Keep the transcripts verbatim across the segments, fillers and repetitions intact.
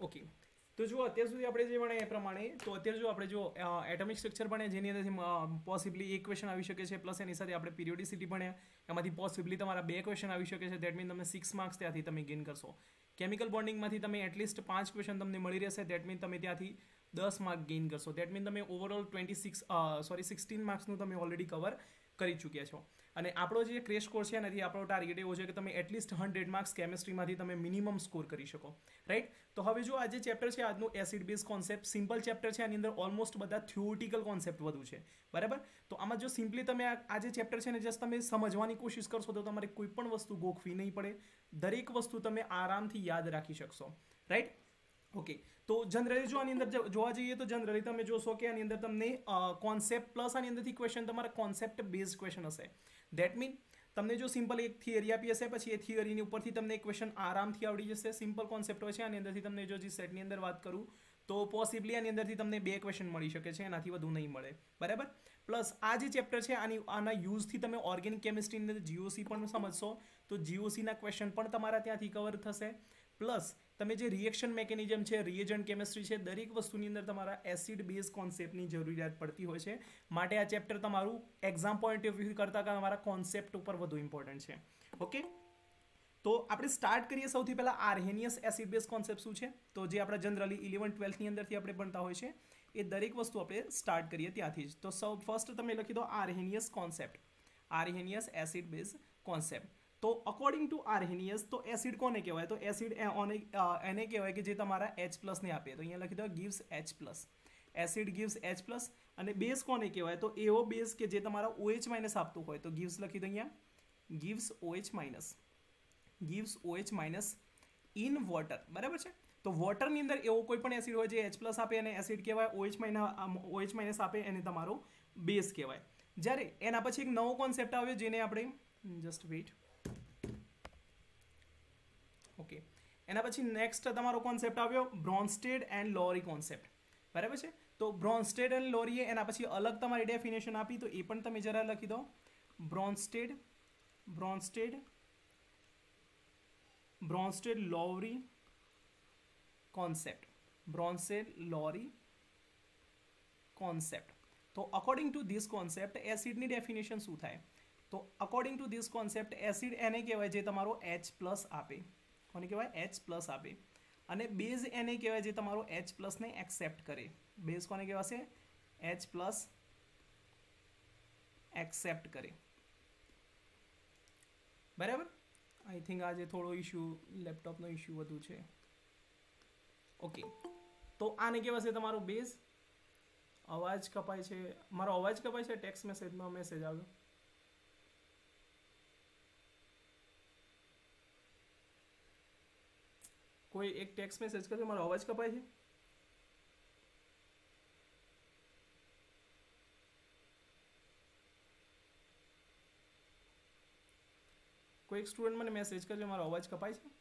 Okay, તો જો અત્યાર સુધી આપણે જે ભણે એ પ્રમાણે, તો અત્યારે જો આપણે જો એટમિક સ્ટ્રક્ચર ભણે જેની અંદરથી પોસિબલી એક ક્વેશ્ચન આવી શકે છે, પ્લસ એની સાથે આપણે પીરિયોડિસિટી ભણ્યા એમાંથી પોસિબલી તમારા બે ક્વેશ્ચન આવી શકે છે. દેટ મીન તમે સિક્સ માર્ક્સ ત્યાંથી તમે ગેઇન કરશો. કેમિકલ બોન્ડિંગમાંથી તમે એટલીસ્ટ પાંચ ક્વેશ્ચન તમને મળી રહેશે. દેટ મીન તમે ત્યાંથી દસ માર્ક ગેઇન કરશો. દેટ મીન તમે overall twenty six sorry sixteen માર્ક્સનું તમે ઓલરેડી કવર કરી ચૂક્યા છો. અને આપણો જે ક્રેશ કોર્સ છે એનાથી આપણો ટાર્ગેટ એવો છે કે તમે એટલીસ્ટ હંડ્રેડ માર્ક્સ કેમિસ્ટ્રીમાંથી તમે મિનિમમ સ્કોર કરી શકો, રાઈટ. તો હવે જો આ જે ચેપ્ટર છે આજનું acid base concept simple chapter છે. આની અંદર ઓલમોસ્ટ બધા થિયોરિટિકલ કોન્સેપ્ટ વધુ છે, બરાબર. તો આમાં જો સિમ્પલી તમે આ જે ચેપ્ટર છે ને જસ્ટ તમે સમજવાની કોશિશ કરશો તો તમારે કોઈ પણ વસ્તુ ગોખવી નહીં પડે. દરેક વસ્તુ તમે આરામથી યાદ રાખી શકશો, રાઈટ. ઓકે, તો જનરલી જો આની અંદર જોવા જઈએ તો જનરલી તમે જોશો કે આની અંદર તમને કોન્સેપ્ટ પ્લસ આની અંદરથી ક્વેશ્ચન તમારા કોન્સેપ્ટ બેઝ ક્વેશ્ચન હશે. દેટ મીન તમને જો સિમ્પલ એક થિયરી આપી હશે, પછી એ થિયરીની ઉપરથી તમને એક ક્વેશ્ચન આરામથી આવડી જશે. સિમ્પલ કોન્સેપ્ટ હોય છે. આની અંદરથી તમને જો જે સેટની અંદર વાત કરું તો પોસિબલી આની અંદરથી તમને બે ક્વેશ્ચન મળી શકે છે, એનાથી વધુ નહીં મળે, બરાબર. પ્લસ આ જે ચેપ્ટર છે આની આના યુઝથી તમે ઓર્ગેનિક કેમિસ્ટ્રીની અંદર જીઓસી પણ સમજશો, તો જીઓસીના ક્વેશ્ચન પણ તમારા ત્યાંથી કવર થશે. પ્લસ તમે જે રિએક્શન મેકેનિઝમ છે, રિએજન્ટ કેમિસ્ટ્રી છે, દરેક વસ્તુની અંદર તમારા એસિડ બેઝ કોન્સેપ્ટની જરૂરિયાત પડતી હોય છે. માટે આ ચેપ્ટર તમારું એક્ઝામ પોઈન્ટ ઓફ વ્યૂ કરતાં તમારા કોન્સેપ્ટ ઉપર વધુ ઇમ્પોર્ટન્ટ છે. ઓકે, તો આપણે સ્ટાર્ટ કરીએ સૌથી પહેલાં આર્હેનિયસ એસિડ બેઝ કોન્સેપ્ટ શું છે. તો જે આપણા જનરલી ઇલેવન ટ્વેલ્થની અંદરથી આપણે ભણતા હોય છે એ દરેક વસ્તુ આપણે સ્ટાર્ટ કરીએ ત્યાંથી જ. તો સૌ ફર્સ્ટ તમે લખી દો Arrhenius concept, Arrhenius acid base concept. તો અકોર્ડિંગ ટુ આર્હેનિયસ તો એસિડ કોને કહેવાય? તો એસિડ એને કહેવાય કે જે તમારા એચ પ્લસને આપે. તો અહીંયા લખી દો gives H plus. Acid gives H plus. અને બેઝ કોને કહેવાય? તો એવો બેઝ કે જે તમારા ઓએચ માઇનસ આપતું હોય. તો ગિવ્સ લખી દો અહીંયા gives OH minus, gives OH minus in water, બરાબર છે. તો વોટરની અંદર એવો કોઈ પણ એસિડ હોય જે એચ પ્લસ આપે એને એસિડ કહેવાય. ઓએચ માઇનસ ઓએચ માઇનસ આપે એને તમારો બેઝ કહેવાય. જ્યારે એના પછી એક નવો કોન્સેપ્ટ આવ્યો જેને આપણે જસ્ટ વેઇટ ઓકે એના પછી નેક્સ્ટ તમારો કોન્સેપ્ટ આવ્યો બ્રોન્સ્ટેડ એન્ડ લોરી કોન્સેપ્ટ, બરાબર છે. તો બ્રોન્સ્ટેડ એન્ડ લોરીએ એના પછી અલગ તમારી ડેફિનેશન આપી, તો એ પણ તમે જરા લખી દો. Bronsted Bronsted Bronsted Lowry concept, Bronsted Lowry concept. તો અકોર્ડિંગ ટુ ધીસ કોન્સેપ્ટ એસિડની ડેફિનેશન શું થાય? તો according to this concept acid એને કહેવાય જે તમારો એચ પ્લસ આપે. કોને કહેવાય? એચ પ્લસ આપે. અને બેઝ એને કહેવાય જે તમારો એચ પ્લસને એક્સેપ્ટ કરે. બેઝ કોને કહેવાશે? એચ પ્લસ એક્સેપ્ટ કરે, બરાબર. આઈ થિંક આજે થોડો ઇશ્યુ લેપટોપનો ઇશ્યુ વધુ છે. ઓકે, તો આને કહેવાશે તમારો બેઝ. અવાજ કપાય છે, મારો અવાજ કપાય છે. ટેક્સ્ટ મેસેજમાં મેસેજ આવ્યો. કોઈ એક ટેક્સ્ટ મેસેજ કરજો, મારો અવાજ કપાય છે. કોઈ એક સ્ટુડન્ટ મને મેસેજ કરજો, મારો અવાજ કપાય છે.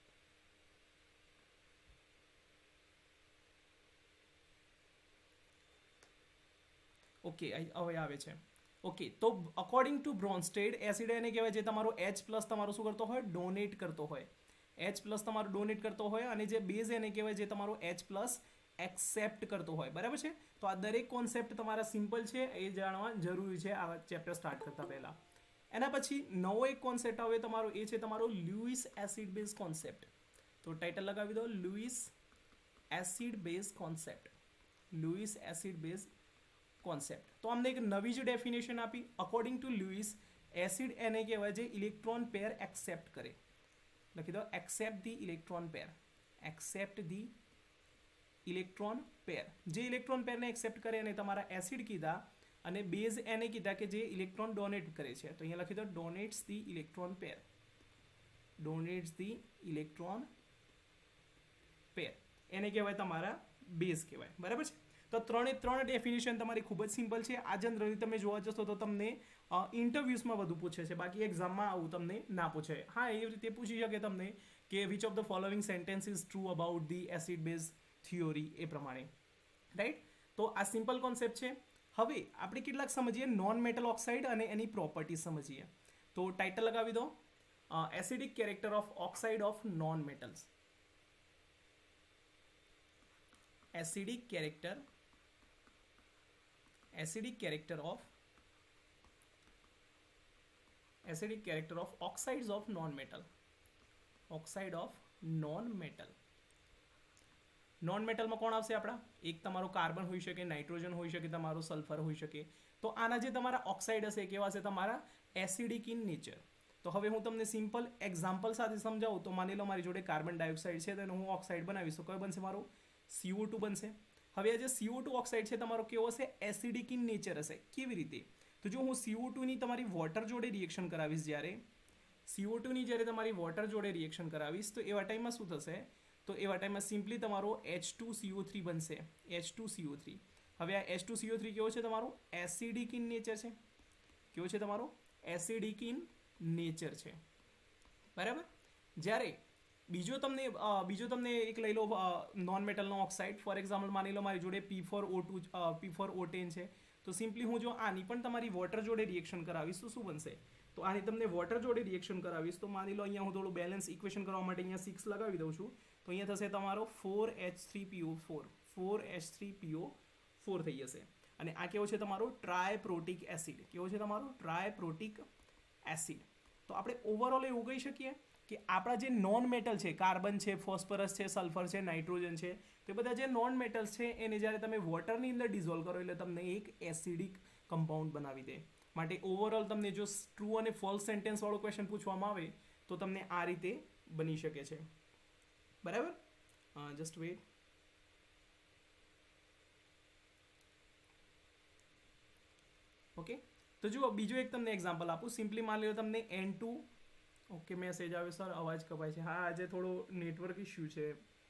ઓકે, હવે આવે છે. ઓકે, તો અકોર્ડિંગ ટુ બ્રોન્સ્ટેડ એસિડ એને કહેવાય જે તમારો એચ પ્લસ તમારો શું કરતો હોય? ડોનેટ કરતો હોય. એચ પ્લસ તમારો ડોનેટ કરતો હોય. અને જે બેઝ એને કહેવાય જે તમારો એચ પ્લસ એક્સેપ્ટ કરતો હોય, બરાબર છે. તો આ દરેક કોન્સેપ્ટ તમારા સિમ્પલ છે, એ જાણવા જરૂરી છે આ ચેપ્ટર સ્ટાર્ટ કરતા પહેલા. એના પછી નવો એક કોન્સેપ્ટ આવે તમારો, એ છે તમારો લ્યુઇસ એસિડ બેઝ કોન્સેપ્ટ. તો ટાઇટલ લગાવી દો Lewis acid base concept, Lewis acid base concept. તો અમને એક નવી જ ડેફિનેશન આપી. અકોર્ડિંગ ટુ લ્યુઇસ એસિડ એને કહેવાય જે ઇલેક્ટ્રોન પેર એક્સેપ્ટ કરે. લખી દો accept the electron pair, accept the electron pair. જે ઇલેક્ટ્રોન પેરને એક્સેપ્ટ કરે અને તમારા એસિડ કીધા, અને બેઝ એને કીધા કે જે ઇલેક્ટ્રોન ડોનેટ કરે છે. તો અહીંયા લખી દો donates the electron pair, donates the electron pair. એને કહેવાય તમારા બેઝ કહેવાય, બરાબર છે. તો ત્રણે ત્રણ ડેફિનેશન તમારી ખૂબ જ સિમ્પલ છે. આ જનરલી તમે જોવા જશો તો તમને ઇન્ટરવ્યૂઝમાં વધુ પૂછે છે, બાકી એક્ઝામમાં આવું તમને ના પૂછે. હા, એ રીતે પૂછી શકે તમને કે which of the following sentence is true about the acid base theory, એ પ્રમાણે, રાઈટ. તો આ સિમ્પલ કોન્સેપ્ટ છે. હવે આપણે કેટલાક સમજીએ નોન મેટલ ઓક્સાઇડ અને એની પ્રોપર્ટી સમજીએ. તો ટાઇટલ લગાવી દો acidic character of oxide of non metals. Acidic character acidic character of acidic character of oxides of non metal oxide of non metal non મેટલમાં કોણ આવશે આપણા? એક તમારો કાર્બન હોઈ શકે, નાઇટ્રોજન હોઈ શકે, તમારો સલ્ફર હોઈ શકે. તો આના જે તમારા ઓક્સાઇડ હશે કેવા હશે? તમારા એસિડિક ઇન નેચર. તો હવે હું તમને સિમ્પલ એક્ઝામ્પલ સાથે સમજાવું. તો માની લો મારી જોડે કાર્બન ડાયોક્સાઇડ છે, તો હું ઓક્સાઇડ બનાવીશ. તો કયો બનશે? મારો સી ઓ ટુ બનશે. હવે આ જે સી ઓ ટુ ઓક્સાઇડ છે તમારો કેવો હશે? એસિડિક ઇન નેચર હશે. કેવી રીતે? તો જો હું સી ઓ ટુ ની તમારી વોટર જોડે રિએક્શન કરાવીશ, જ્યારે સી ઓ ટુ ની જ્યારે તમારી વોટર જોડે રિએક્શન કરાવીશ, તો એવા ટાઈમમાં શું થશે? તો એવા ટાઈમમાં સિમ્પલી તમારો H two C O three બનશે. H two C O three. હવે આ H two C O three કેવો છે? તમારો એસિડિક ઇન નેચર છે. કેવો છે તમારો? એસિડિક ઇન નેચર છે. બરાબર. જ્યારે બીજો તમને બીજો તમને એક લઈ લો નોન મેટલનો ઓક્સાઇડ. ફોર એક્ઝામ્પલ માની લો મારી જોડે P four O two P four O ten છે. તો સિમ્પલી હું જો આની પણ તમારી વોટર જોડે રિએક્શન કરાવીશ તો શું બનશે? તો આની તમને વોટર જોડે રિએક્શન કરાવીશ તો માની લો અહીંયા હું થોડું બેલેન્સ ઇક્વેશન કરવા માટે અહીંયા સિક્સ લગાવી દઉં છું. તો અહીંયા થશે તમારો four H three P O four. Four H three P O four થઈ જશે. અને આ કેવો છે તમારો? Triprotic acid. કેવો છે તમારો? Triprotic acid. તો આપણે ઓવરઓલ એવું કહી શકીએ કે આપણા જે નોન મેટલ છે, કાર્બન છે, ફોસ્ફરસ છે, સલ્ફર છે, નાઇટ્રોજન છે, તે બધા જે નોન મેટલ્સ છે એને જ્યારે તમે વોટરની અંદર ડિઝોલ્વ કરો એટલે તમને એક એસિડિક કમ્પાઉન્ડ બનાવી દે. માટે ઓવરઓલ તમને જો ટ્રુ અને ફોલ્સ સેન્ટેન્સ વાળો ક્વેશ્ચન પૂછવામાં આવે તો તમને આ રીતે બની શકે છે. બરાબર. Just wait. ઓકે. તો જુઓ બીજું એક તમને એક્ઝામ્પલ આપું. સિમ્પલી માની લો તમને એન ટુ. ઓકે, મેસેજ આવે સર, અવાજ કપાય છે. હા, આજે થોડો નેટવર્ક ઇશ્યુ છે.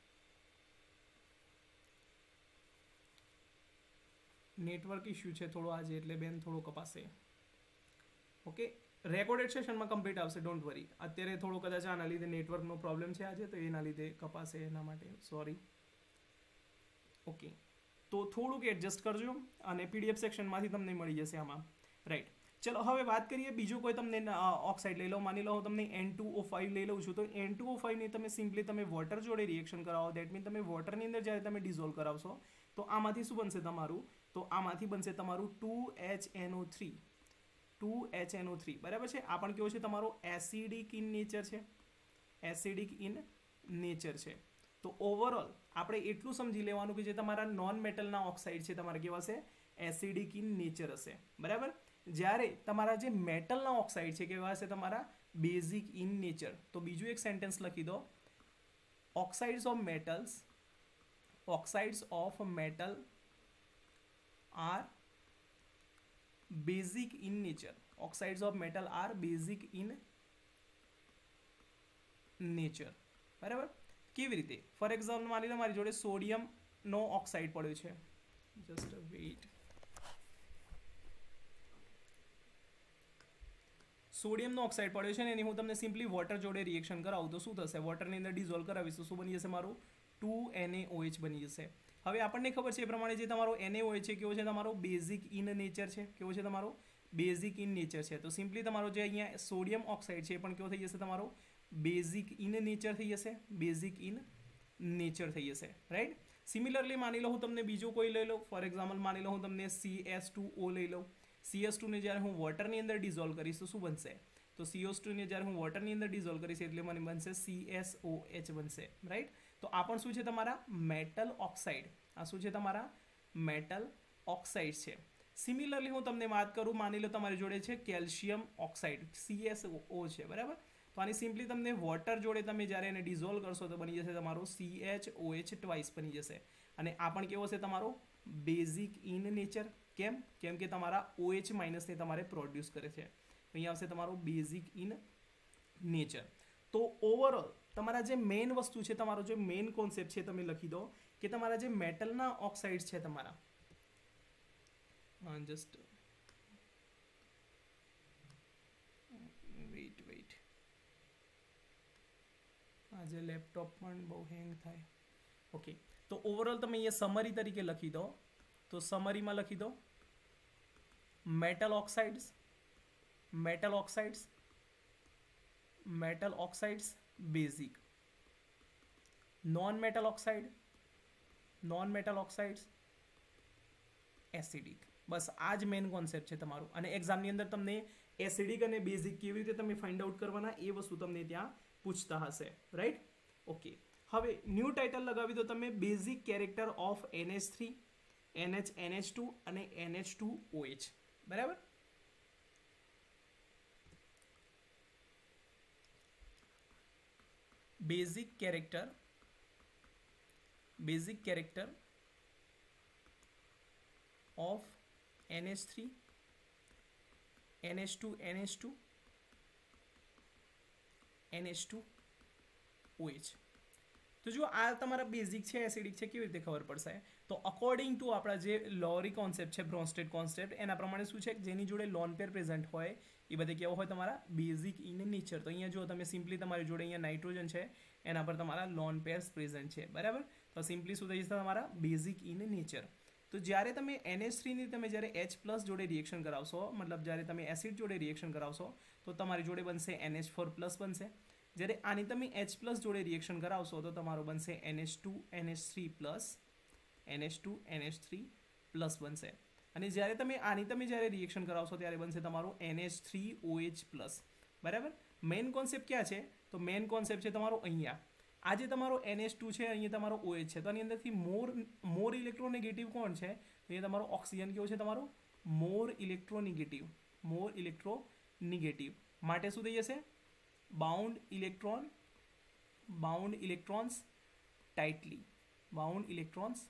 નેટવર્ક ઇશ્યુ છે થોડો આજે, એટલે બેન થોડો કપાશે. ઓકે, રેકોર્ડેડ સેશનમાં કમ્પ્લીટ આવશે, ડોન્ટ વરી. અત્યારે થોડો કદાચ આના લીધે નેટવર્કનો પ્રોબ્લેમ છે આજે, તો એના લીધે કપાશે, એના માટે સોરી. ઓકે, તો થોડુંક એડજસ્ટ કરજો અને પીડીએફ સેક્શનમાંથી તમને મળી જશે આમાં. રાઈટ. ચલો હવે વાત કરીએ બીજો કોઈ તમને ઓક્સાઇડ લઈ લો. માની લો હું તમને એન ટુ ઓ ફાઇવ લઈ લઉં છું. તો એન ટુ ઓ ફાઇવ ની તમે સિમ્પલી તમે વોટર જોડે રિએક્શન કરાવો. દેટ મીન તમે વોટરની અંદર જ્યારે તમે ડિઝોલ્વ કરાવશો તો આમાંથી શું બનશે તમારું? તો આમાંથી બનશે તમારું two H N O three. Two H N O three. બરાબર છે. આ પણ કેવો છે તમારો? એસિડિક ઇન નેચર છે. એસિડિક ઇન નેચર છે. તો ઓવરઓલ આપણે એટલું સમજી લેવાનું કે જે તમારા નોન મેટલના ઓક્સાઇડ છે તમારા કેવા છે? એસિડિક ઇન નેચર હશે. બરાબર. જ્યારે તમારા જે મેટલના ઓક્સાઇડ છે કેવા હશે? તમારા બેઝિક ઇન નેચર. તો બીજું એક સેન્ટેન્સ લખી દો. Oxides of metals oxides of metal are basic in nature. Oxides of metal are basic in nature. બરાબર. કેવી રીતે? ફોર એક્ઝામ્પલ માની લો મારી જોડે સોડિયમનો ઓક્સાઇડ પડ્યો છે. Just weight. સોડિયમનો ઓક્સાઇડ પડ્યો છે ને એની હું તમને સિમ્પલી વોટર જોડે રિએક્શન કરાવું તો શું થશે? વોટરની અંદર ડિઝોલ્વ કરાવીશ તો શું બની જશે? મારું two N A O H બની જશે. હવે આપણને ખબર છે એ પ્રમાણે જે તમારો એન એ ઓ એચ છે કેવો છે? તમારો બેઝિક ઇન નેચર છે. કેવો છે તમારો? બેઝિક ઇન નેચર છે. તો સિમ્પલી તમારો જે અહીંયા સોડિયમ ઓક્સાઇડ છે એ પણ કેવો થઈ જશે? તમારો બેઝિક ઇન નેચર થઈ જશે. બેઝિક ઇન નેચર થઈ જશે. રાઈટ. સિમિલરલી માની લો હું તમને બીજો કોઈ લઈ લઉં. ફોર એક્ઝામ્પલ માની લો હું તમને સી એસ ટુ ઓ લઈ લઉં. સી એસ ટુ ને જ્યારે હું વોટરની અંદર ડિઝોલ્વ કરીશ તો શું બનશે? તો સી એસ ટુ ને જ્યારે હું વોટરની અંદર ડિઝોલ્વ કરીશ એટલે મને બનશે સી એસ ઓ એચ બનશે. રાઈટ. તો આ પણ શું છે? તમારા મેટલ ઓક્સાઇડ. આ શું છે? તમારા મેટલ ઓક્સાઇડ છે. સિમિલરલી હું તમને વાત કરું, માની લો તમારી જોડે છે calcium oxide. C S O છે. બરાબર. તો આની સિમ્પલી તમને વોટર જોડે તમે જ્યારે એને ડિઝોલ્વ કરશો તો બની જશે તમારો C H O H twice બની જશે. અને આ પણ કેવો છે? તમારો બેઝિક ઇન નેચર. કેમ? કેમ કે તમારા ઓ એચ માઇનસને તમારે પ્રોડ્યુસ કરે છે. અહીંયા આવશે તમારો બેઝિક ઇન નેચર. તો ઓવરઓલ તમારા જે મેઇન વસ્તુ છે, તમારો જે મેઇન કોન્સેપ્ટ છે તમે લખી દો કે તમારા જે મેટલના ઓક્સાઇડ છે તમારા જસ્ટ વેઇટ વેઇટ આજે લેપટોપ પણ બહુ હેંગ થાય. ઓકે, તો ઓવરઓલ તમે અહીંયા સમરી તરીકે લખી દો. તો સમરીમાં લખી દો metal oxides metal oxides metal oxides basic. Non metal oxide non metal oxides acidic. બસ આ જ મેઇન કોન્સેપ્ટ છે તમારું. અને એક્ઝામની અંદર તમને એસિડિક અને બેઝિક કેવી રીતે તમે ફાઇન્ડ આઉટ કરવાના એ વસ્તુ તમને ત્યાં પૂછતા હશે, રાઈટ? ઓકે, હવે ન્યૂ ટાઇટલ લગાવી દો તમે, basic character of N H three, N H N H two અને N H two O H. બરાબર? Basic character basic character of N H three, N H two N H two, N H two O H. તો જો આ તમારા basic છે, acidic છે, કેવી રીતે ખબર પડશે? તો અકોર્ડિંગ ટુ આપણા જે લોરી કોન્સેપ્ટ છે, બ્રોન્સ્ટેડ કોન્સેપ્ટ, એના પ્રમાણે શું છે, જેની જોડે લોન પેર પ્રેઝન્ટ હોય એ બધે કેવો હોય તમારા બેઝિક ઇન નેચર. તો અહીંયા જો તમે સિમ્પલી તમારી જોડે અહીંયા નાઇટ્રોજન છે, એના પર તમારા લોન પેર્સ પ્રેઝન્ટ છે. બરાબર? તો સિમ્પલી શું થઈ જશે તમારા બેઝિક ઇન નેચર. તો જ્યારે તમે એન એચ થ્રીની તમે જ્યારે એચ પ્લસ જોડે રિએક્શન કરાવશો, મતલબ જ્યારે તમે એસિડ જોડે રિએક્શન કરાવશો, તો તમારી જોડે બનશે એન એચ ફોર પ્લસ બનશે. જ્યારે આની તમે એચ પ્લસ જોડે રિએક્શન કરાવશો તો તમારો બનશે N H two N H three plus, N H two N H three plus બનશે. અને જ્યારે તમે આની તમે જ્યારે રિએક્શન કરાવશો ત્યારે બનશે તમારું N H three O H plus. બરાબર? મેઇન કોન્સેપ્ટ ક્યાં છે? તો મેઇન કોન્સેપ્ટ છે તમારો અહીંયા. આ જે તમારો એન એચ ટુ છે, અહીંયા તમારો ઓ એચ છે, તો આની અંદરથી મોર મોર ઇલેક્ટ્રોનેગેટિવ કોણ છે? તો અહીંયા તમારો ઓક્સિજન કેવો છે તમારો? મોર ઇલેક્ટ્રોનેગેટિવ. મોર ઇલેક્ટ્રોનેગેટિવ માટે શું થઈ જશે? Bound electron bound electrons tightly. Bound electrons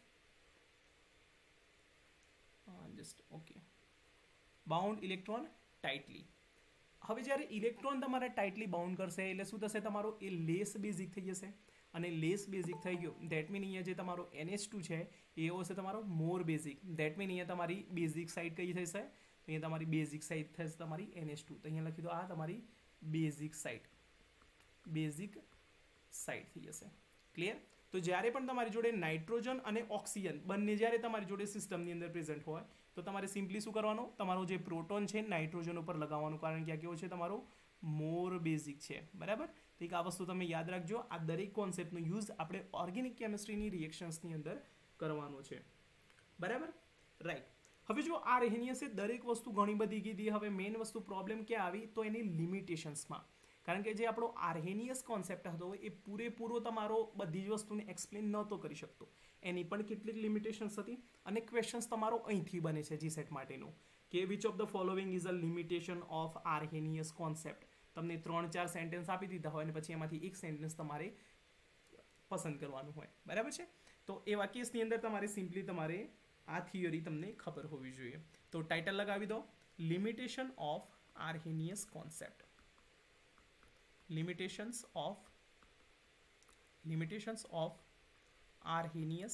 just okay bound electron tightly. હવે જ્યારે ઇલેક્ટ્રોન તમારે ટાઇટલી બાઉન્ડ કરશે એટલે શું થશે તમારો? એ લેસ બેઝિક થઈ જશે. અને લેસ બેઝિક થઈ ગયો ધેટ મીન અહીંયા જે તમારો એન એચ ટુ છે એ હશે તમારો મોર બેઝિક. ધેટ મીન અહીંયા તમારી બેઝિક સાઇડ કઈ થશે? અહીંયા તમારી બેઝિક સાઇડ થશે તમારી એન એચ ટુ. તો અહીંયા લખી દો આ તમારી બેઝિક સાઇડ. બેઝિક સાઇડ થઈ જશે. ક્લિયર? તો જ્યારે પણ તમારી જોડે નાઇટ્રોજન અને ઓક્સિજન બંને જ્યારે તમારી જોડે સિસ્ટમની અંદર પ્રેઝન્ટ હોય તો તમારે સિમ્પલી શું કરવાનું? તમારો જે પ્રોટોન છે નાઇટ્રોજન ઉપર લગાવવાનું, કારણ કે આ કેવો છે તમારો મોર બેઝિક છે. બરાબર? તો એક આ વસ્તુ તમે યાદ રાખજો. આ દરેક કોન્સેપ્ટનો યુઝ આપણે ઓર્ગેનિક કેમિસ્ટ્રીની રિએક્શન્સની અંદર કરવાનો છે. બરાબર? રાઈટ. હવે જો આ રહેની હશે દરેક વસ્તુ ઘણી બધી કીધી. હવે મેઇન વસ્તુ પ્રોબ્લેમ ક્યાં આવી? તો એની લિમિટેશન્સમાં. કારણ કે જે આપણો આર્હેનિયસ કોન્સેપ્ટ હતો એ પૂરેપૂરો તમારો બધી જ વસ્તુને એક્સપ્લેન નહોતો કરી શકતો. એની પણ કેટલીક લિમિટેશન્સ હતી અને ક્વેશ્ચન્સ તમારો અહીંથી બને છે જીસેટ માટેનું કે which of the following is a limitation of Arrhenius concept. તમને ત્રણ ચાર સેન્ટેન્સ આપી દીધા હોય અને પછી એમાંથી એક સેન્ટેન્સ તમારે પસંદ કરવાનું હોય. બરાબર છે? તો એવા કેસની અંદર તમારે સિમ્પલી તમારે આ થિયરી તમને ખબર હોવી જોઈએ. તો ટાઇટલ લગાવી દો, limitation of Arrhenius concept. limitations of limitations of arrhenius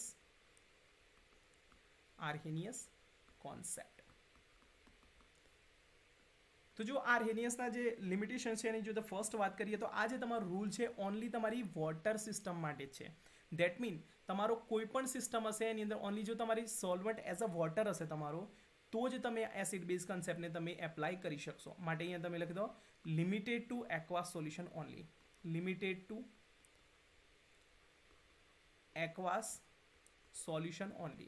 arrhenius concept. તો જો આર્હેનિયસના જે લિમિટેશન છે એની જો ફર્સ્ટ વાત કરીએ તો આ જે તમારો રૂલ છે ઓનલી તમારી વોટર સિસ્ટમ માટે છે. ધેટ મીન તમારો કોઈ પણ સિસ્ટમ હશે એની અંદર ઓનલી જો તમારી સોલ્વન્ટ એઝ અ વોટર હશે તમારો તો જ તમે એસિડ બેઝ કન્સેપ્ટને તમે એપ્લાય કરી શકશો. માટે અહીંયા તમે લખી દો limited to aqueous solution only. Limited to aqueous solution only.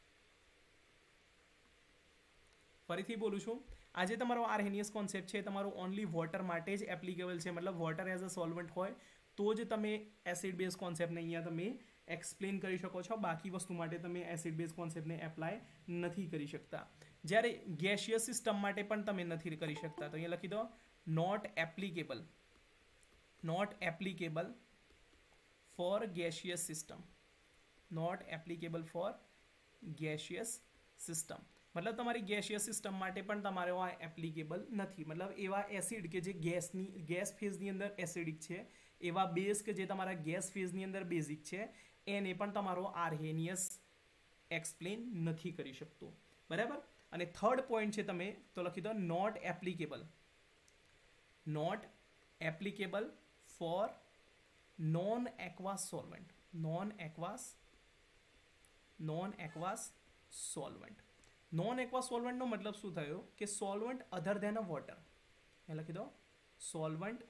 ફરીથી બોલું છું, આજે તમારો આર્હેનિયસ કોન્સેપ્ટ છે તમારો ઓનલી વોટર માટે જ એપ્લિકેબલ છે. મતલબ વોટર એઝ અ સોલ્વન્ટ હોય તો જ તમે એસિડ બેઝ કોન્સેપ્ટને અહીંયા તમે એક્સપ્લેન કરી શકો છો. બાકી વસ્તુ માટે તમે એસિડ બેઝ કોન્સેપ્ટને એપ્લાય નથી કરી શકતા. જ્યારે ગેસિયસ સિસ્ટમ માટે પણ તમે નથી કરી શકતા. તો અહીંયા લખી દો not applicable not applicable for gaseous system. Not applicable for gaseous system. મતલબ તમારી ગેસિયસ સિસ્ટમ માટે પણ તમારે આ એપ્લિકેબલ નથી. મતલબ એવા એસિડ કે જે ગેસની ગેસ ફેઝની અંદર એસિડિક છે, એવા બેઝ કે જે તમારા ગેસ ફેઝની અંદર બેઝિક છે, એને પણ તમારો આર્હેનિયસ એક્સપ્લેન નથી કરી શકતો. બરાબર? અને થર્ડ પોઈન્ટ છે તમે તો લખી દો not applicable not applicable for non aqueous solvent. Non aqueous non aqueous solvent. Non aqua સોલ્વન્ટનો મતલબ શું થયો કે solvent other than a water. એ લખી દો solvent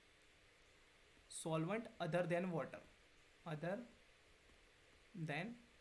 solvent other than water. Other than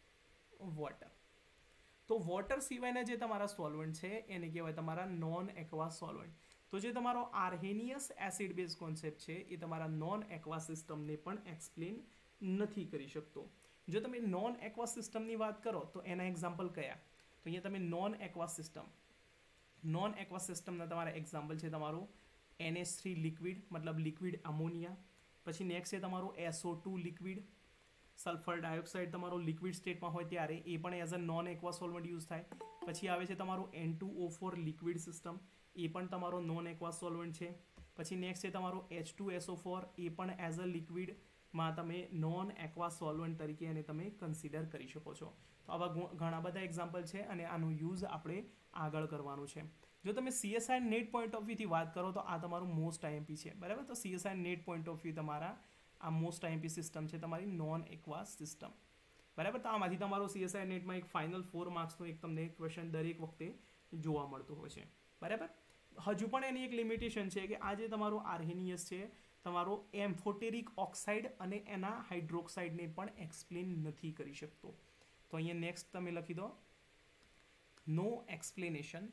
water. તો વોટર સિવાયના જે તમારા સોલ્વન્ટ છે એને કહેવાય તમારા નોન એક્વા સોલ્વન્ટ. તો જે તમારો આર્હેનિયસ એસિડ બેઝ કોન્સેપ્ટ છે એ તમારા નોન એક્વા સિસ્ટમને પણ એક્સપ્લેન નથી કરી શકતો. જો તમે નોન એક્વા સિસ્ટમની વાત કરો તો એના એક્ઝામ્પલ કયા? તો અહીંયા તમે non aqua system non aqua સિસ્ટમના તમારા એક્ઝામ્પલ છે તમારું એન એચ થ્રી લિક્વિડ મતલબ લિક્વિડ અમોનિયા, પછી નેક્સ્ટ છે તમારું S O two liquid, sulphur dioxide તમારો લિક્વિડ સ્ટેટમાં હોય ત્યારે એ પણ as a non aqua solvent use થાય. પછી આવે છે તમારું N two O four liquid system, એ પણ તમારો નોન એક્વા સોલ્વન્ટ છે. પછી નેક્સ્ટ છે તમારો H two S O four, એ પણ એઝ અ લિક્વિડમાં તમે નોન એક્વા સોલ્વન્ટ તરીકે એને તમે કન્સિડર કરી શકો છો. તો આવા ઘણા બધા એક્ઝામ્પલ છે અને આનો યુઝ આપણે આગળ કરવાનું છે. જો તમે સીએસઆઈ નેટ પોઈન્ટ ઓફ વ્યૂથી વાત કરો તો આ તમારું મોસ્ટ આઈએમપી છે, બરાબર. તો CSI net point of view તમારા આ મોસ્ટ આઈએમપી સિસ્ટમ છે તમારી નોન એક્વા સિસ્ટમ, બરાબર. તો આમાંથી તમારો સીએસઆઈ નેટમાં એક ફાઇનલ ફોર માર્ક્સનો એક તમને ક્વેશ્ચન દરેક વખતે જોવા મળતું હોય છે, બરાબર. હજુ પણ એની એક લિમિટેશન છે કે આ જે તમારો આર્હેનિયસ છે તમારો એમ્ફોટેરિક ઓક્સાઇડ અને એના હાઇડ્રોક્સાઇડને પણ એક્સપ્લેન નથી કરી શકતો. તો અહીંયા નેક્સ્ટ તમે લખી દો no explanation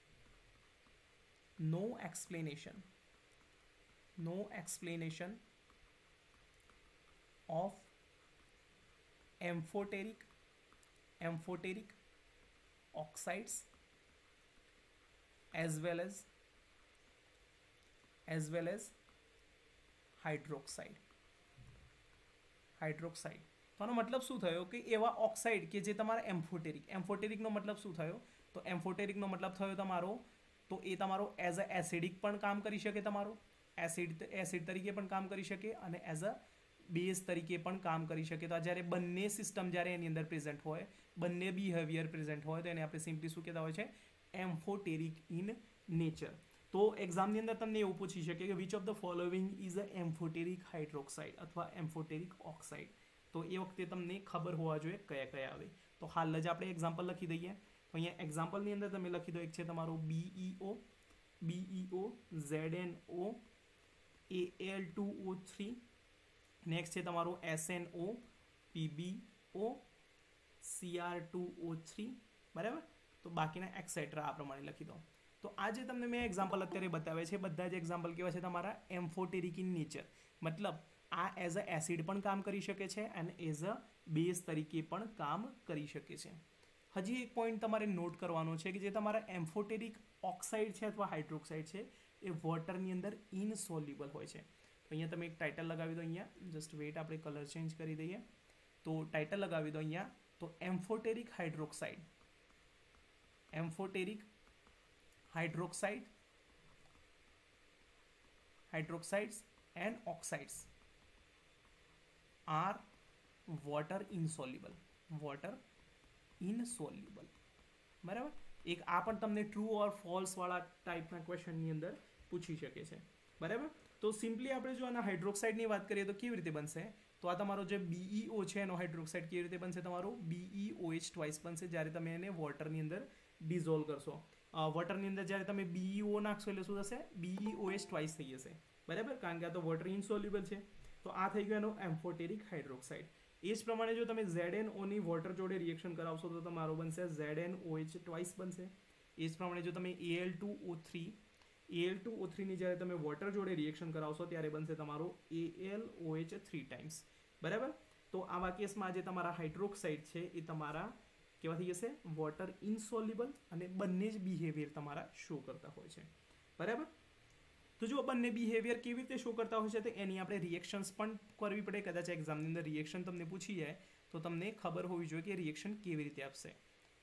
no explanation no explanation of amphoteric amphoteric oxides as well as as well as hydroxide hydroxide તો આનો મતલબ શું થયો કે એવા ઓક્સાઇડ કે જે તમારા એમ્ફોટેરિક એમ્ફોટેરિકનો મતલબ શું થયો? તો એમ્ફોટેરિકનો મતલબ થયો તમારો તો એ તમારો એઝ અ એસિડિક પણ કામ કરી શકે, તમારો એસિડ એસિડ તરીકે પણ કામ કરી શકે અને એઝ અ બેઝ તરીકે પણ કામ કરી શકે. તો જ્યારે બંને સિસ્ટમ જ્યારે એની અંદર પ્રેઝન્ટ હોય, બંને બિહેવિયર પ્રેઝન્ટ હોય તો એને આપણે સિમ્પલી શું કહેતા હોય છે? Amphoteric in nature. તો એક્ઝામની અંદર તમને એવું પૂછી શકે કે which of the following is a amphoteric hydroxide અથવા એમ્ફોટેરિક ઓક્સાઇડ. તો એ વખતે તમને ખબર હોવા જોઈએ કયા કયા આવે. તો હાલ જ આપણે એક્ઝામ્પલ લખી દઈએ. તો અહીંયા એક્ઝામ્પલની અંદર તમે લખી દો, એક છે તમારું BEO BEO Z N O A L two O three, next છે તમારું S N O PBO C R two O three, બરાબર. તો બાકીના એક્સેટ્રા આ પ્રમાણે લખી દો. તો આ જે તમને મેં એક્ઝામ્પલ અત્યારે બતાવ્યા છે બધા જ એક્ઝામ્પલ કેવા છે તમારા એમ્ફોટેરિક ઇન નેચર, મતલબ આ એઝ અ એસિડ પણ કામ કરી શકે છે અને એઝ અ બેઝ તરીકે પણ કામ કરી શકે છે. હજી એક પોઈન્ટ તમારે નોટ કરવાનો છે કે જે તમારા એમ્ફોટેરિક ઓક્સાઇડ છે અથવા હાઇડ્રોક્સાઇડ છે એ વોટરની અંદર ઇનસોલ્યુબલ હોય છે. તો અહીંયા તમે એક ટાઇટલ લગાવી દો, અહીંયા જસ્ટ વેટ આપણે કલર ચેન્જ કરી દઈએ. તો ટાઇટલ લગાવી દો અહીંયા, તો amphoteric hydroxide amphoteric hydroxide hydroxides and oxides are water insoluble water insoluble, બરાબર. એક આ પણ તમને ટ્રુ ઓર ફોલ્સ વાળા ટાઈપના ક્વેશ્ચનની અંદર પૂછી શકે છે, બરાબર. તો સિમ્પલી આપણે જો આના હાઇડ્રોક્સાઇડની વાત કરીએ તો કેવી રીતે બનશે? તો આ તમારો જે બીઈઓ છે એનો હાઇડ્રોક્સાઇડ કેવી રીતે બનશે? તમારો બીઈઓએચ ટ્વાઇસ બનશે જ્યારે તમે એને વોટરની અંદર ડિઝોલ્વ કરશો. વોટરની અંદર જ્યારે તમે બીઈઓ નાખશો એટલે શું થશે? બીઈઓએચ ટ્વાઇસ થઈ જશે, બરાબર, કારણ કે આ તો વોટર ઇનસોલ્યુબલ છે. તો આ થઈ ગયો એનો એમ્ફોટેરિક હાઇડ્રોક્સાઇડ. એ જ પ્રમાણે જો તમે ઝેડ એન ઓની વોટર જોડે રિએક્શન કરાવશો તો તમારો બનશે ઝેડ એન ઓએચ ટ્વાઇસ બનશે. એ જ પ્રમાણે જો તમે AL two O three AL two O થ્રીની જ્યારે તમે વોટર જોડે રિએક્શન કરાવશો ત્યારે બનશે તમારો એએલ ઓએચ થ્રી ટાઈમ્સ, બરાબર. તો આવા કેસમાં જે તમારા હાઇડ્રોક્સાઇડ છે એ તમારા કેવા થઈ જશે? વોટર ઇનસોલ્યુબલ, અને બંને જ બિહેવિયર તમારા શો કરતા હોય છે, બરાબર. તો જો બંને બિહેવિયર કેવી રીતે શો કરતા હોય છે તો એની આપણે રિએક્શન્સ પણ કરવી પડે. કદાચ એક્ઝામની અંદર રિએક્શન તમને પૂછી જાય તો તમને ખબર હોવી જોઈએ કે રિએક્શન કેવી રીતે આપશે.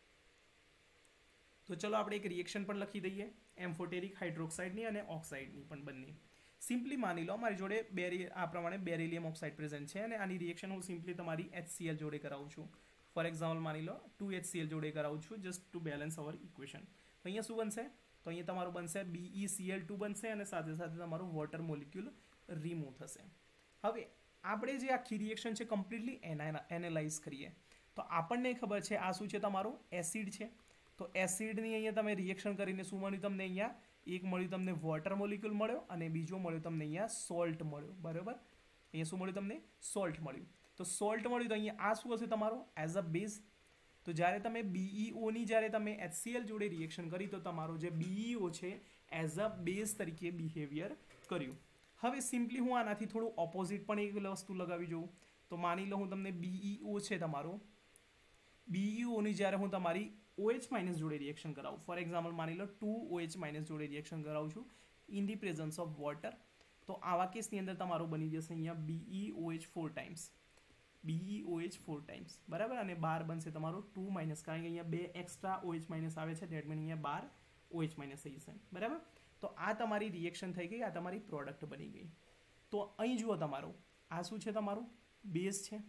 તો ચલો આપણે એક રિએક્શન પણ લખી દઈએ એમ્ફોટેરિક હાઇડ્રોક્સાઇડની અને ઓક્સાઇડની પણ બંને. સિમ્પલી માની લો મારી જોડે બેરી આ પ્રમાણે બેરિલિયમ ઓક્સાઇડ પ્રેઝન્ટ છે અને આની રિએક્શન હું સિમ્પલી તમારી એચસીએલ જોડે કરાવું છું. ફોર એક્ઝામ્પલ માની લો ટુ એચસીએલ જોડે કરાવું છું just to balance our equation. તો અહીંયા શું બનશે? તો અહીંયા તમારું બનશે બીઈસીએલ ટુ બનશે અને સાથે સાથે તમારું વોટર મોલિક્યુલ રિમૂવ થશે. હવે આપણે જે આખી રિએક્શન છે કમ્પ્લીટલી એનાલાઇઝ કરીએ તો આપણને ખબર છે આ શું છે? તમારું એસિડ છે. તો એસિડની અહીંયા તમે રિએક્શન કરીને શું મળ્યું તમને? અહીંયા એક મળ્યું તમને વોટર મોલિક્યુલ મળ્યો અને બીજો મળ્યો તમને અહીંયા સોલ્ટ મળ્યો, બરાબર. અહીંયા શું મળ્યું તમને? સોલ્ટ મળ્યું. તો સોલ્ટ મળ્યું તો અહીંયા આ શું હશે તમારો? As a base. તો જ્યારે તમે બીઈઓની જ્યારે તમે એચસીએલ જોડે રિએક્શન કરી તો તમારો જે બીઈઓ છે એઝ અ બેઝ તરીકે બિહેવિયર કર્યું. હવે સિમ્પલી હું આનાથી થોડું ઓપોઝિટ પણ એક વસ્તુ લગાવી જોઉં. તો માની લો હું તમને બીઈઓ છે તમારો, બીઈઓની જ્યારે હું તમારી ઓએચ માઇનસ જોડે રિએક્શન કરાવું, ફોર એક્ઝામ્પલ માની લો ટુ ઓએચ માઇનસ જોડે રિએક્શન કરાવું છું in the presence of water, તો આવા કેસની અંદર તમારો બની જશે અહીંયા BEOH four times, BEOH four times, બરાબર. અને બાર બનશે તમારો ટુ માઇનસ, કારણ કે અહીંયા બે એક્સ્ટ્રા ઓએચ માઇનસ આવે છે, ડેટ મીન અહીંયા બાર ઓએચ માઇનસ થઈ જશે, બરાબર. તો આ તમારી રિએક્શન થઈ ગઈ, આ તમારી પ્રોડક્ટ બની ગઈ. તો અહીં જુઓ તમારું આ શું છે, તમારું બેઝ છે.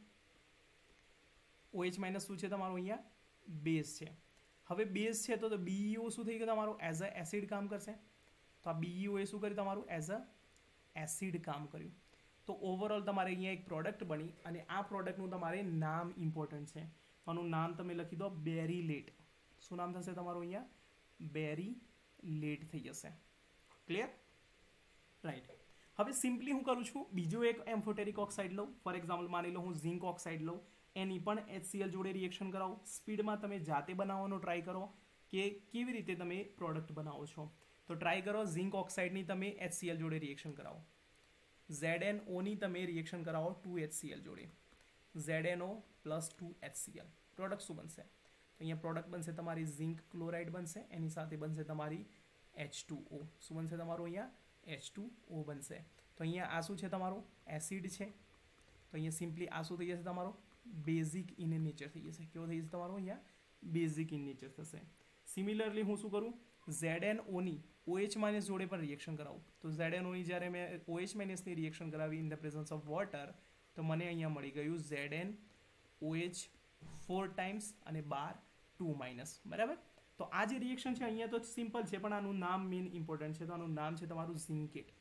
ઓએચ માઇનસ શું છે તમારું અહીંયા બેઝ છે. હવે બેઝ છે તો બીઈઓ શું થઈ ગયું તમારું એઝ અ એસિડ કામ કરશે. તો આ બીઈઓ એ શું કર્યું તમારું એઝ અ એસિડ કામ કર્યું. તો ઓવરઓલ તમારે અહીંયા એક પ્રોડક્ટ બની અને આ પ્રોડક્ટનું તમારે નામ ઇમ્પોર્ટન્ટ છે. તો આનું નામ તમે લખી દો બેરીલેટ. શું નામ થશે તમારું અહીંયા બેરીલેટ થઈ જશે. ક્લિયર? રાઈટ. હવે સિમ્પલી હું કરું છું બીજો એક એમ્ફોટેરિક ઓક્સાઇડ લઉં, ફોર એક્ઝામ્પલ માની લો હું ઝિંક ઓક્સાઇડ લઉં, એની પણ એચસીએલ જોડે રિએક્શન કરાવો. સ્પીડમાં તમે જાતે બનાવવાનો ટ્રાય કરો કે કેવી રીતે તમે પ્રોડક્ટ બનાવો છો. તો ટ્રાય કરો ઝિંક ઓક્સાઇડની તમે એચસીએલ જોડે રિએક્શન કરાવો, ઝેડએનઓની તમે રિએક્શન કરાવો ટુ એચસીએલ જોડે, ZNO plus two HCL. Product શું બનશે? તો અહીંયા પ્રોડક્ટ બનશે તમારી ઝિંક ક્લોરાઇડ બનશે, એની સાથે બનશે તમારી એચ ટુ ઓ. શું બનશે તમારું અહીંયા એચ ટુ ઓ બનશે. તો અહીંયા આ શું છે તમારું એસિડ છે, તો અહીંયા સિમ્પલી આ શું થઈ જશે તમારો બેઝિક ઇન નેચર થઈ જશે. કેવો થઈ જશે તમારો અહીંયા બેઝિક ઇન નેચર થશે. સિમિલરલી હું શું કરું ઝેડએનઓની ઓએચ માઇનસ જોડે પણ રિએક્શન કરાવું. તો ઝેડએનઓની જ્યારે મેં ઓએચ માઇનસની રિએક્શન કરાવી in the presence of water, તો મને અહીંયા મળી ગયું ઝેડએન ઓએચ ફોર ટાઈમ્સ અને બાર ટુ માઇનસ, બરાબર. તો આ જે રિએક્શન છે અહીંયા તો સિમ્પલ છે, પણ આનું નામ મેઇન ઇમ્પોર્ટન્ટ છે. તો આનું નામ છે તમારું ઝિંકેટ.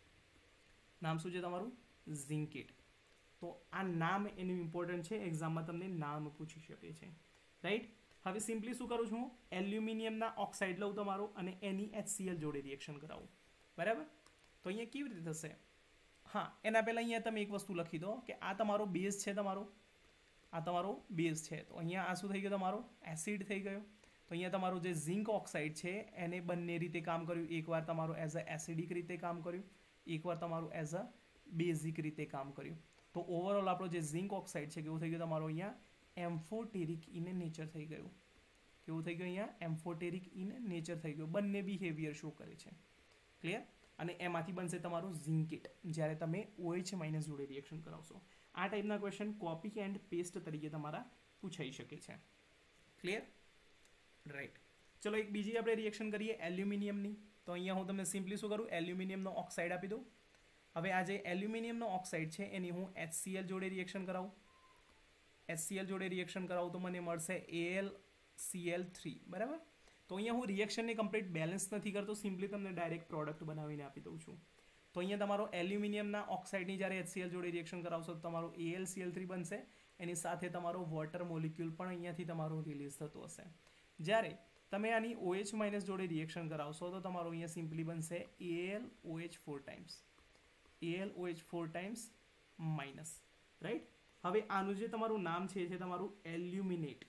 નામ શું છે તમારું ઝિંકેટ. તો આ નામ એનું ઇમ્પોર્ટન્ટ છે, એક્ઝામમાં તમને નામ પૂછી શકે છે, રાઈટ. હવે સિમ્પલી શું કરું છું એલ્યુમિનિયમના ઓક્સાઇડ લઉં તમારો અને એની એચસીએલ જોડે રિએક્શન કરાવું, બરાબર. તો અહીંયા કેવી રીતે થશે? હા, એના પહેલાં અહીંયા તમે એક વસ્તુ લખી દો કે આ તમારો બેઝ છે, તમારો આ તમારો બેઝ છે. તો અહીંયા આ શું થઈ ગયો તમારો એસિડ થઈ ગયો. તો અહીંયા તમારો જે ઝિંક ઓક્સાઇડ છે એને બંને રીતે કામ કર્યું. એકવાર તમારું એઝ અ એસિડિક રીતે કામ કર્યું, એકવાર તમારું એઝ અ બેઝિક રીતે કામ કર્યું. તો ઓવરઓલ આપણો જે ઝિંક ઓક્સાઇડ છે કેવું થઈ ગયું તમારો અહીંયા એમ્ફોટેરિક ઇન નેચર થઈ ગયું. કેવું થઈ ગયું અહીંયા એમ્ફોટેરિક ઇન નેચર થઈ ગયું. બંને બિહેવિયર શો કરે છે. ક્લિયર? અને એમાંથી બનશે તમારું ઝિંકેટ જ્યારે તમે ઓએચ માઇનસ જોડે રિએક્શન કરાવશો. આ ટાઈપના ક્વેશ્ચન કોપી એન્ડ પેસ્ટ તરીકે તમારા પૂછાઈ શકે છે. ક્લિયર? રાઈટ. ચલો એક બીજી આપણે રિએક્શન કરીએ એલ્યુમિનિયમની. તો અહીંયા હું તમને સિમ્પલી શું કરું એલ્યુમિનિયમનો ઓક્સાઇડ આપી દઉં. હવે આ જે એલ્યુમિનિયમનો ઓક્સાઇડ છે એની હું એચસીએલ જોડે રિએક્શન કરાવું. એચસીએલ જોડે રિએક્શન કરાવું તો મને મળશે એલ સીએલ થ્રી, બરાબર. તો અહીંયા હું રિએક્શનને કમ્પ્લીટ બેલેન્સ નથી કરતો, સિમ્પલી તમને ડાયરેક્ટ પ્રોડક્ટ બનાવીને આપી દઉં છું. તો અહીંયા તમારો એલ્યુમિનિયમના ઓક્સાઇડની જ્યારે એચસીએલ જોડે રિએક્શન કરાવશો તો તમારો એલ સીએલ થ્રી બનશે. એની સાથે તમારો વોટર મોલિક્યુલ પણ અહીંયાથી તમારો રિલીઝ થતો હશે. જ્યારે તમે આની ઓએચ માઇનસ જોડે રિએક્શન કરાવશો તો તમારો અહીંયા સિમ્પલી બનશે L OH four times, L OH four times minus, right. હવે આનું જે તમારું નામ છે છે તમારું એલ્યુમિનેટ,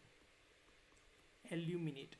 એલ્યુમિનેટ,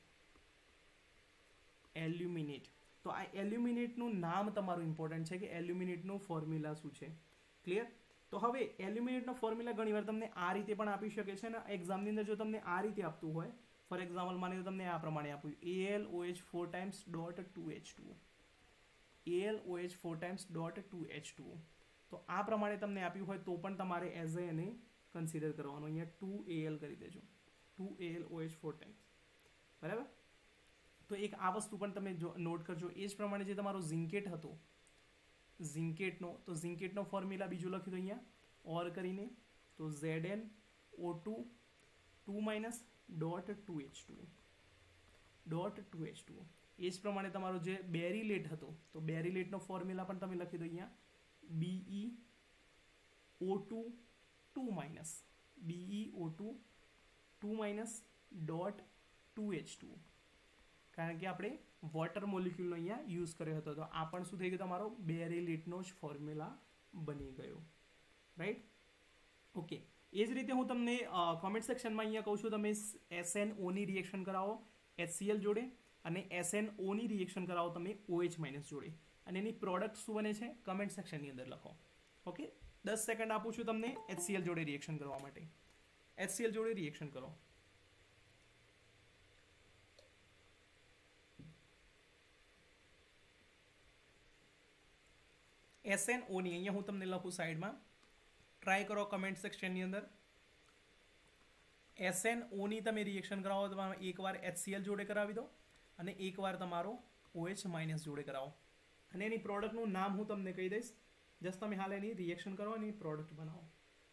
એલ્યુમિનેટ. તો આ એલ્યુમિનેટનું નામ તમારું ઇમ્પોર્ટન્ટ છે કે એલ્યુમિનેટનું ફોર્મ્યુલા શું છે. ક્લિયર? તો હવે એલ્યુમિનેટનો ફોર્મ્યુલા ઘણીવાર તમને આ રીતે પણ આપી શકે છે ને એક્ઝામની અંદર. જો તમને આ રીતે આપતું હોય, ફોર એક્ઝામ્પલ માની લો તમને આ પ્રમાણે આપ્યું L OH four times dot two H two, L OH four times dot two H two. તો આ પ્રમાણે તમને આપ્યું હોય તો પણ તમારે એઝ એ એને કન્સિડર કરવાનું. અહીંયા ટુ એલ કરી દેજો, two L OH four times, બરાબર. તો એક આ વસ્તુ પણ તમે જો નોટ કરજો. એ જ પ્રમાણે જે તમારો ઝિંકેટ હતો, ઝિંકેટનો તો ઝિંકેટનો ફોર્મ્યુલા બીજું લખી દો અહીંયા ઓર કરીને. તો Z N O two two minus dot two H two, dot two H two. એ જ પ્રમાણે તમારો જે બેરીલેટ હતો તો બેરીલેટનો ફોર્મ્યુલા પણ તમે લખી દો અહીંયા BE O two two minus, BE O two two minus dot two H two. કારણ કે આપણે વોટર મોલિક્યુલનો અહીંયા યુઝ કર્યો હતો. તો આ પણ શું થઈ ગયું તમારો બેરીલેટનો જ ફોર્મ્યુલા બની ગયો, રાઈટ. ઓકે. એ જ રીતે હું તમને કોમેન્ટ સેક્શનમાં અહીંયા કહું છું તમે એસએનઓની રિએક્શન કરાવો એચસીએલ જોડે અને એસએનઓની રિએક્શન કરાવો તમે ઓએચ માઇનસ જોડે અને એની પ્રોડક્ટ શું બને છે કમેન્ટ સેક્શનની અંદર લખો. ઓકે, દસ સેકન્ડ આપું છું તમને એચસીએલ જોડે રિએક્શન કરવા માટે. એચસીએલ જોડે રિએક્શન કરો. એસએનઓની અહીંયા હું તમને લખું સાઈડમાં, ટ્રાય કરો કમેન્ટ સેક્શનની અંદર. એસએનઓની તમે રિએક્શન કરાવો તો એકવાર એચસીએલ જોડે કરાવી દો અને એકવાર તમારો ઓએચ માઇનસ જોડે કરાવો અને એની પ્રોડક્ટનું નામ હું તમને કહી દઈશ. જસ્ટ તમે હાલ એની રિએક્શન કરો અને પ્રોડક્ટ બનાવો.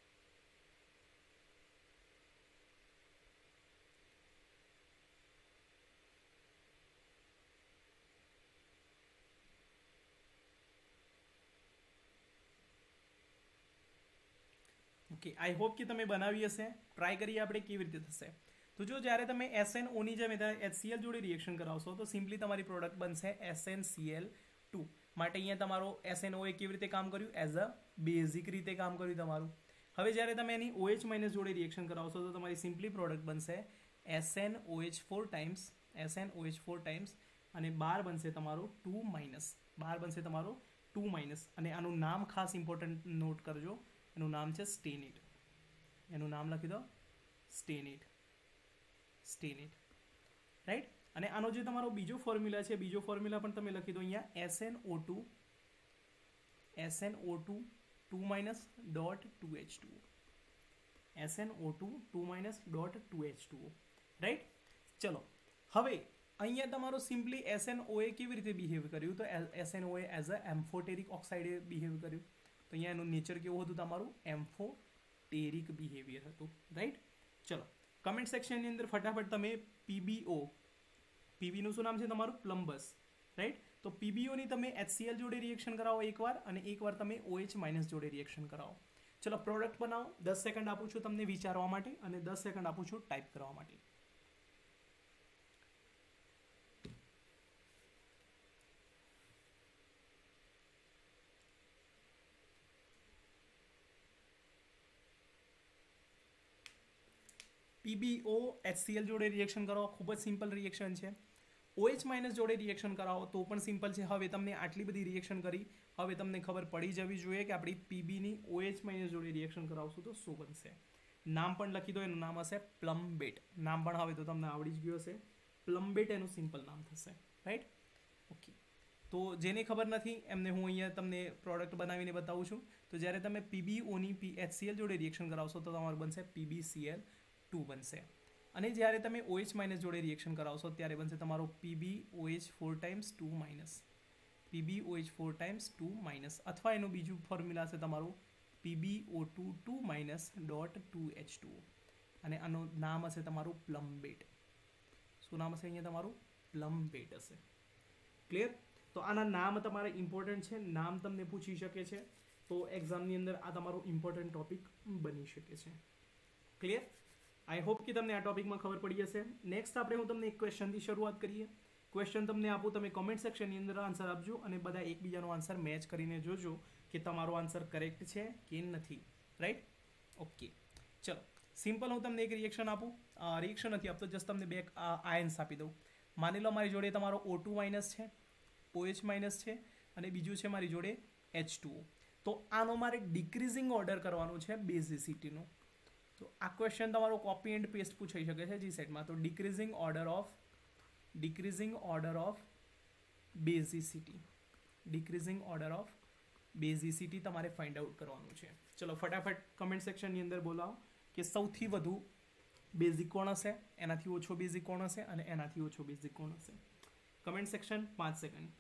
ઓકે, આઈ હોપ કે તમે બનાવી હશે. ટ્રાય કરીએ આપણે કેવી રીતે થશે. તો જો જ્યારે તમે એસએનઓની જેમ એચસીએલ જોડે રિએક્શન કરાવશો તો સિમ્પલી તમારી પ્રોડક્ટ બનશે એસએનસીએલ ટુ. માટે અહીંયા તમારો એસએનઓએ કેવી રીતે કામ કર્યું, એઝ અ બેઝિક રીતે કામ કર્યું તમારું. હવે જ્યારે તમે એની ઓએચ માઇનસ જોડે રિએક્શન કરાવશો તો તમારી સિમ્પલી પ્રોડક્ટ બનશે SNOH four times SNOH four times અને બાર બનશે તમારો ટુ માઇનસ બાર બનશે તમારો ટુ માઇનસ અને આનું નામ ખાસ ઇમ્પોર્ટન્ટ નોટ કરજો. એનું નામ છે સ્ટેનિટ. એનું નામ લખી દો સ્ટેનિટ. સ્ટેનિટ રાઈટ. અને આનો જે તમારો બીજો ફોર્મ્યુલા છે બીજો ફોર્મ્યુલા પણ તમે લખી દો અહીંયા SNO two SNO two two minus dot two H two SNO two two minus dot two H two right. ચલો હવે અહીંયા તમારો સિમ્પલી એસએનઓએ કેવી રીતે બિહેવ કર્યું તો એસએનઓએ એઝ અ એમ્ફોટેરિક ઓક્સાઇડે બિહેવ કર્યું. તો અહીંયા એનું નેચર કેવું હતું તમારું એમ્ફોટેરિક બિહેવિયર હતું રાઈટ. ચલો કમેન્ટ સેક્શનની અંદર ફટાફટ તમે પીબીઓ પીબીનું શું નામ છે તમારું પ્લમ્બસ રાઈટ. તો પીબીઓની તમે એચસીએલ જોડે રિએક્શન કરાવો એકવાર અને એકવાર તમે ઓએચ માઇનસ જોડે રિએક્શન કરાવો. ચલો પ્રોડક્ટ બનાવો. દસ સેકન્ડ આપું છું તમને વિચારવા માટે અને દસ સેકન્ડ આપું છું ટાઈપ કરવા માટે. પીબીઓ એચસીએલ જોડે રિએક્શન કરો, ખૂબ જ સિમ્પલ રિએક્શન છે. ઓએચ માઇનસ જોડે રિએક્શન કરાવો તો પણ સિમ્પલ છે. હવે તમને આટલી બધી રિએક્શન કરી, હવે તમને ખબર પડી જવી જોઈએ કે આપણી પીબીની ઓએચ માઇનસ જોડે રિએક્શન કરાવશું તો શું બનશે. નામ પણ લખી દો, એનું નામ હશે પ્લમ્બેટ. નામ પણ હવે તો તમને આવડી જ ગયું હશે. પ્લમ્બેટ એનું સિમ્પલ નામ થશે રાઈટ. ઓકે, તો જેને ખબર નથી એમને હું અહીંયા તમને પ્રોડક્ટ બનાવીને બતાવું છું. તો જ્યારે તમે પીબીઓની પી એચસીએલ જોડે રિએક્શન કરાવશો તો તમારું બનશે પીબીસીએલ ટુ બનશે અને જ્યારે તમે ઓએચ માઇનસ જોડે રિએક્શન કરાવશો ત્યારે બનશે તમારો PB OH four times two minus PB OH four times two minus અથવા એનું બીજું ફોર્મ્યુલા છે તમારું PBO two two minus dot two H two અને આનું નામ હશે તમારું પ્લમ્બેટ. શું નામ હશે અહીંયા તમારું પ્લમ્બેટ હશે. ક્લિયર. તો આના નામ તમારે ઇમ્પોર્ટન્ટ છે. નામ તમને પૂછી શકે છે તો એક્ઝામની અંદર આ તમારો ઇમ્પોર્ટન્ટ ટોપિક બની શકે છે. ક્લિયર. આઈ હોપ કે તમને આ ટોપિકમાં ખબર પડી હશે. નેક્સ્ટ આપણે હું તમને એક ક્વેશ્ચનથી શરૂઆત કરીએ. ક્વેશ્ચન તમને આપું, તમે કોમેન્ટ સેક્શનની અંદર આન્સર આપજો અને બધા એકબીજાનો આન્સર મેચ કરીને જોજો કે તમારો આન્સર કરેક્ટ છે કે નથી રાઈટ. ઓકે ચલો સિમ્પલ હું તમને એક રિએક્શન આપું. રિએક્શન નથી આપતો, જસ્ટ તમને બે આયન્સ આપી દઉં. માની લો મારી જોડે તમારો ઓ ટુ માઇનસ છે, ઓએચ માઇનસ છે અને બીજું છે મારી જોડે એચ ટુ ઓ. તો આનો મારે ડિક્રીઝિંગ ઓર્ડર કરવાનું છે બેઝિસિટીનું. તો આ ક્વેશ્ચન તમારો કોપી એન્ડ પેસ્ટ પૂછાઈ શકે છે જી સેટમાં. તો decreasing order of decreasing order of basicity decreasing order of basicity તમારે ફાઇન્ડ આઉટ કરવાનું છે. ચલો ફટાફટ કમેન્ટ સેક્શનની અંદર બોલાવો કે સૌથી વધુ બેઝિક કોણ હશે, એનાથી ઓછો બેઝિક કોણ હશે અને એનાથી ઓછો બેઝિક કોણ હશે. કમેન્ટ સેક્શન પાંચ સેકન્ડ.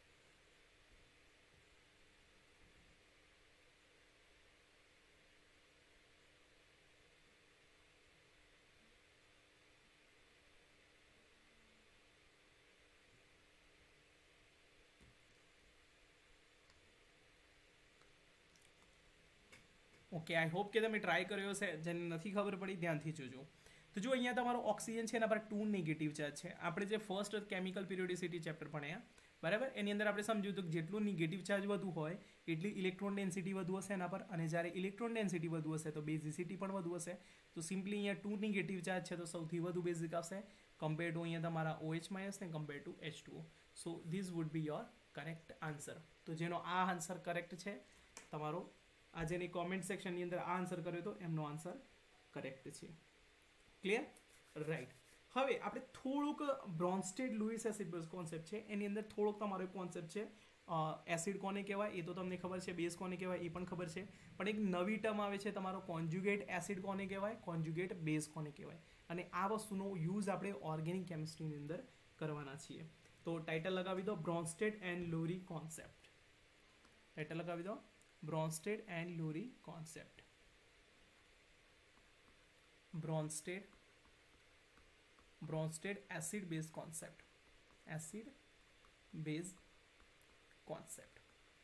ઓકે, આઈ હોપ કે તમે ટ્રાય કર્યો હશે. જેને નથી ખબર પડી ધ્યાનથી જોજો. તો જો અહીંયા તમારો ઓક્સિજન છે એના પર ટુ નેગેટિવ ચાર્જ છે. આપણે જે ફર્સ્ટ કેમિકલ પિરિયોડિસિટી ચેપ્ટર ભણ્યા બરાબર. એની અંદર આપણે સમજ્યું તો જેટલું નેગેટિવ ચાર્જ વધુ હોય એટલી ઇલેક્ટ્રોન ડેન્સિટી વધુ હશે એના પર, અને જ્યારે ઇલેક્ટ્રોન ડેન્સિટી વધુ હશે તો બેઝિસિટી પણ વધુ હશે. તો સિમ્પલી અહીંયા ટુ નેગેટિવ ચાર્જ છે તો સૌથી વધુ બેઝિક આવશે કમ્પેર ટુ અહીંયા તમારા OH માઇનસ ને compare to H two O. So this would be your correct answer. તો જેનો આ આન્સર કરેક્ટ છે તમારો, આ જેની કોમેન્ટ સેક્શનની અંદર આ આન્સર કર્યો તો એમનો આન્સર કરેક્ટ છે. ક્લિયર? રાઈટ. હવે આપણે થોડુંક Bronsted Lewis acid base concept છે એની અંદર થોડોક તમારો કોન્સેપ્ટ છે. એસિડ કોને કહેવાય એ તો તમને ખબર છે, બેઝ કોને કહેવાય એ પણ ખબર છે, પણ એક નવી ટર્મ આવે છે તમારો કોન્જ્યુગેટ એસિડ કોને કહેવાય, કોન્જ્યુગેટ બેઝ કોને કહેવાય, અને આ વસ્તુનો યુઝ આપણે ઓર્ગેનિક કેમિસ્ટ્રીની અંદર કરવાના છીએ. તો ટાઇટલ લગાવી દો Bronsted and Lowry concept. Title લગાવી દો Bronsted and Lowry concept. Bronsted Bronsted acid base concept. Acid base concept.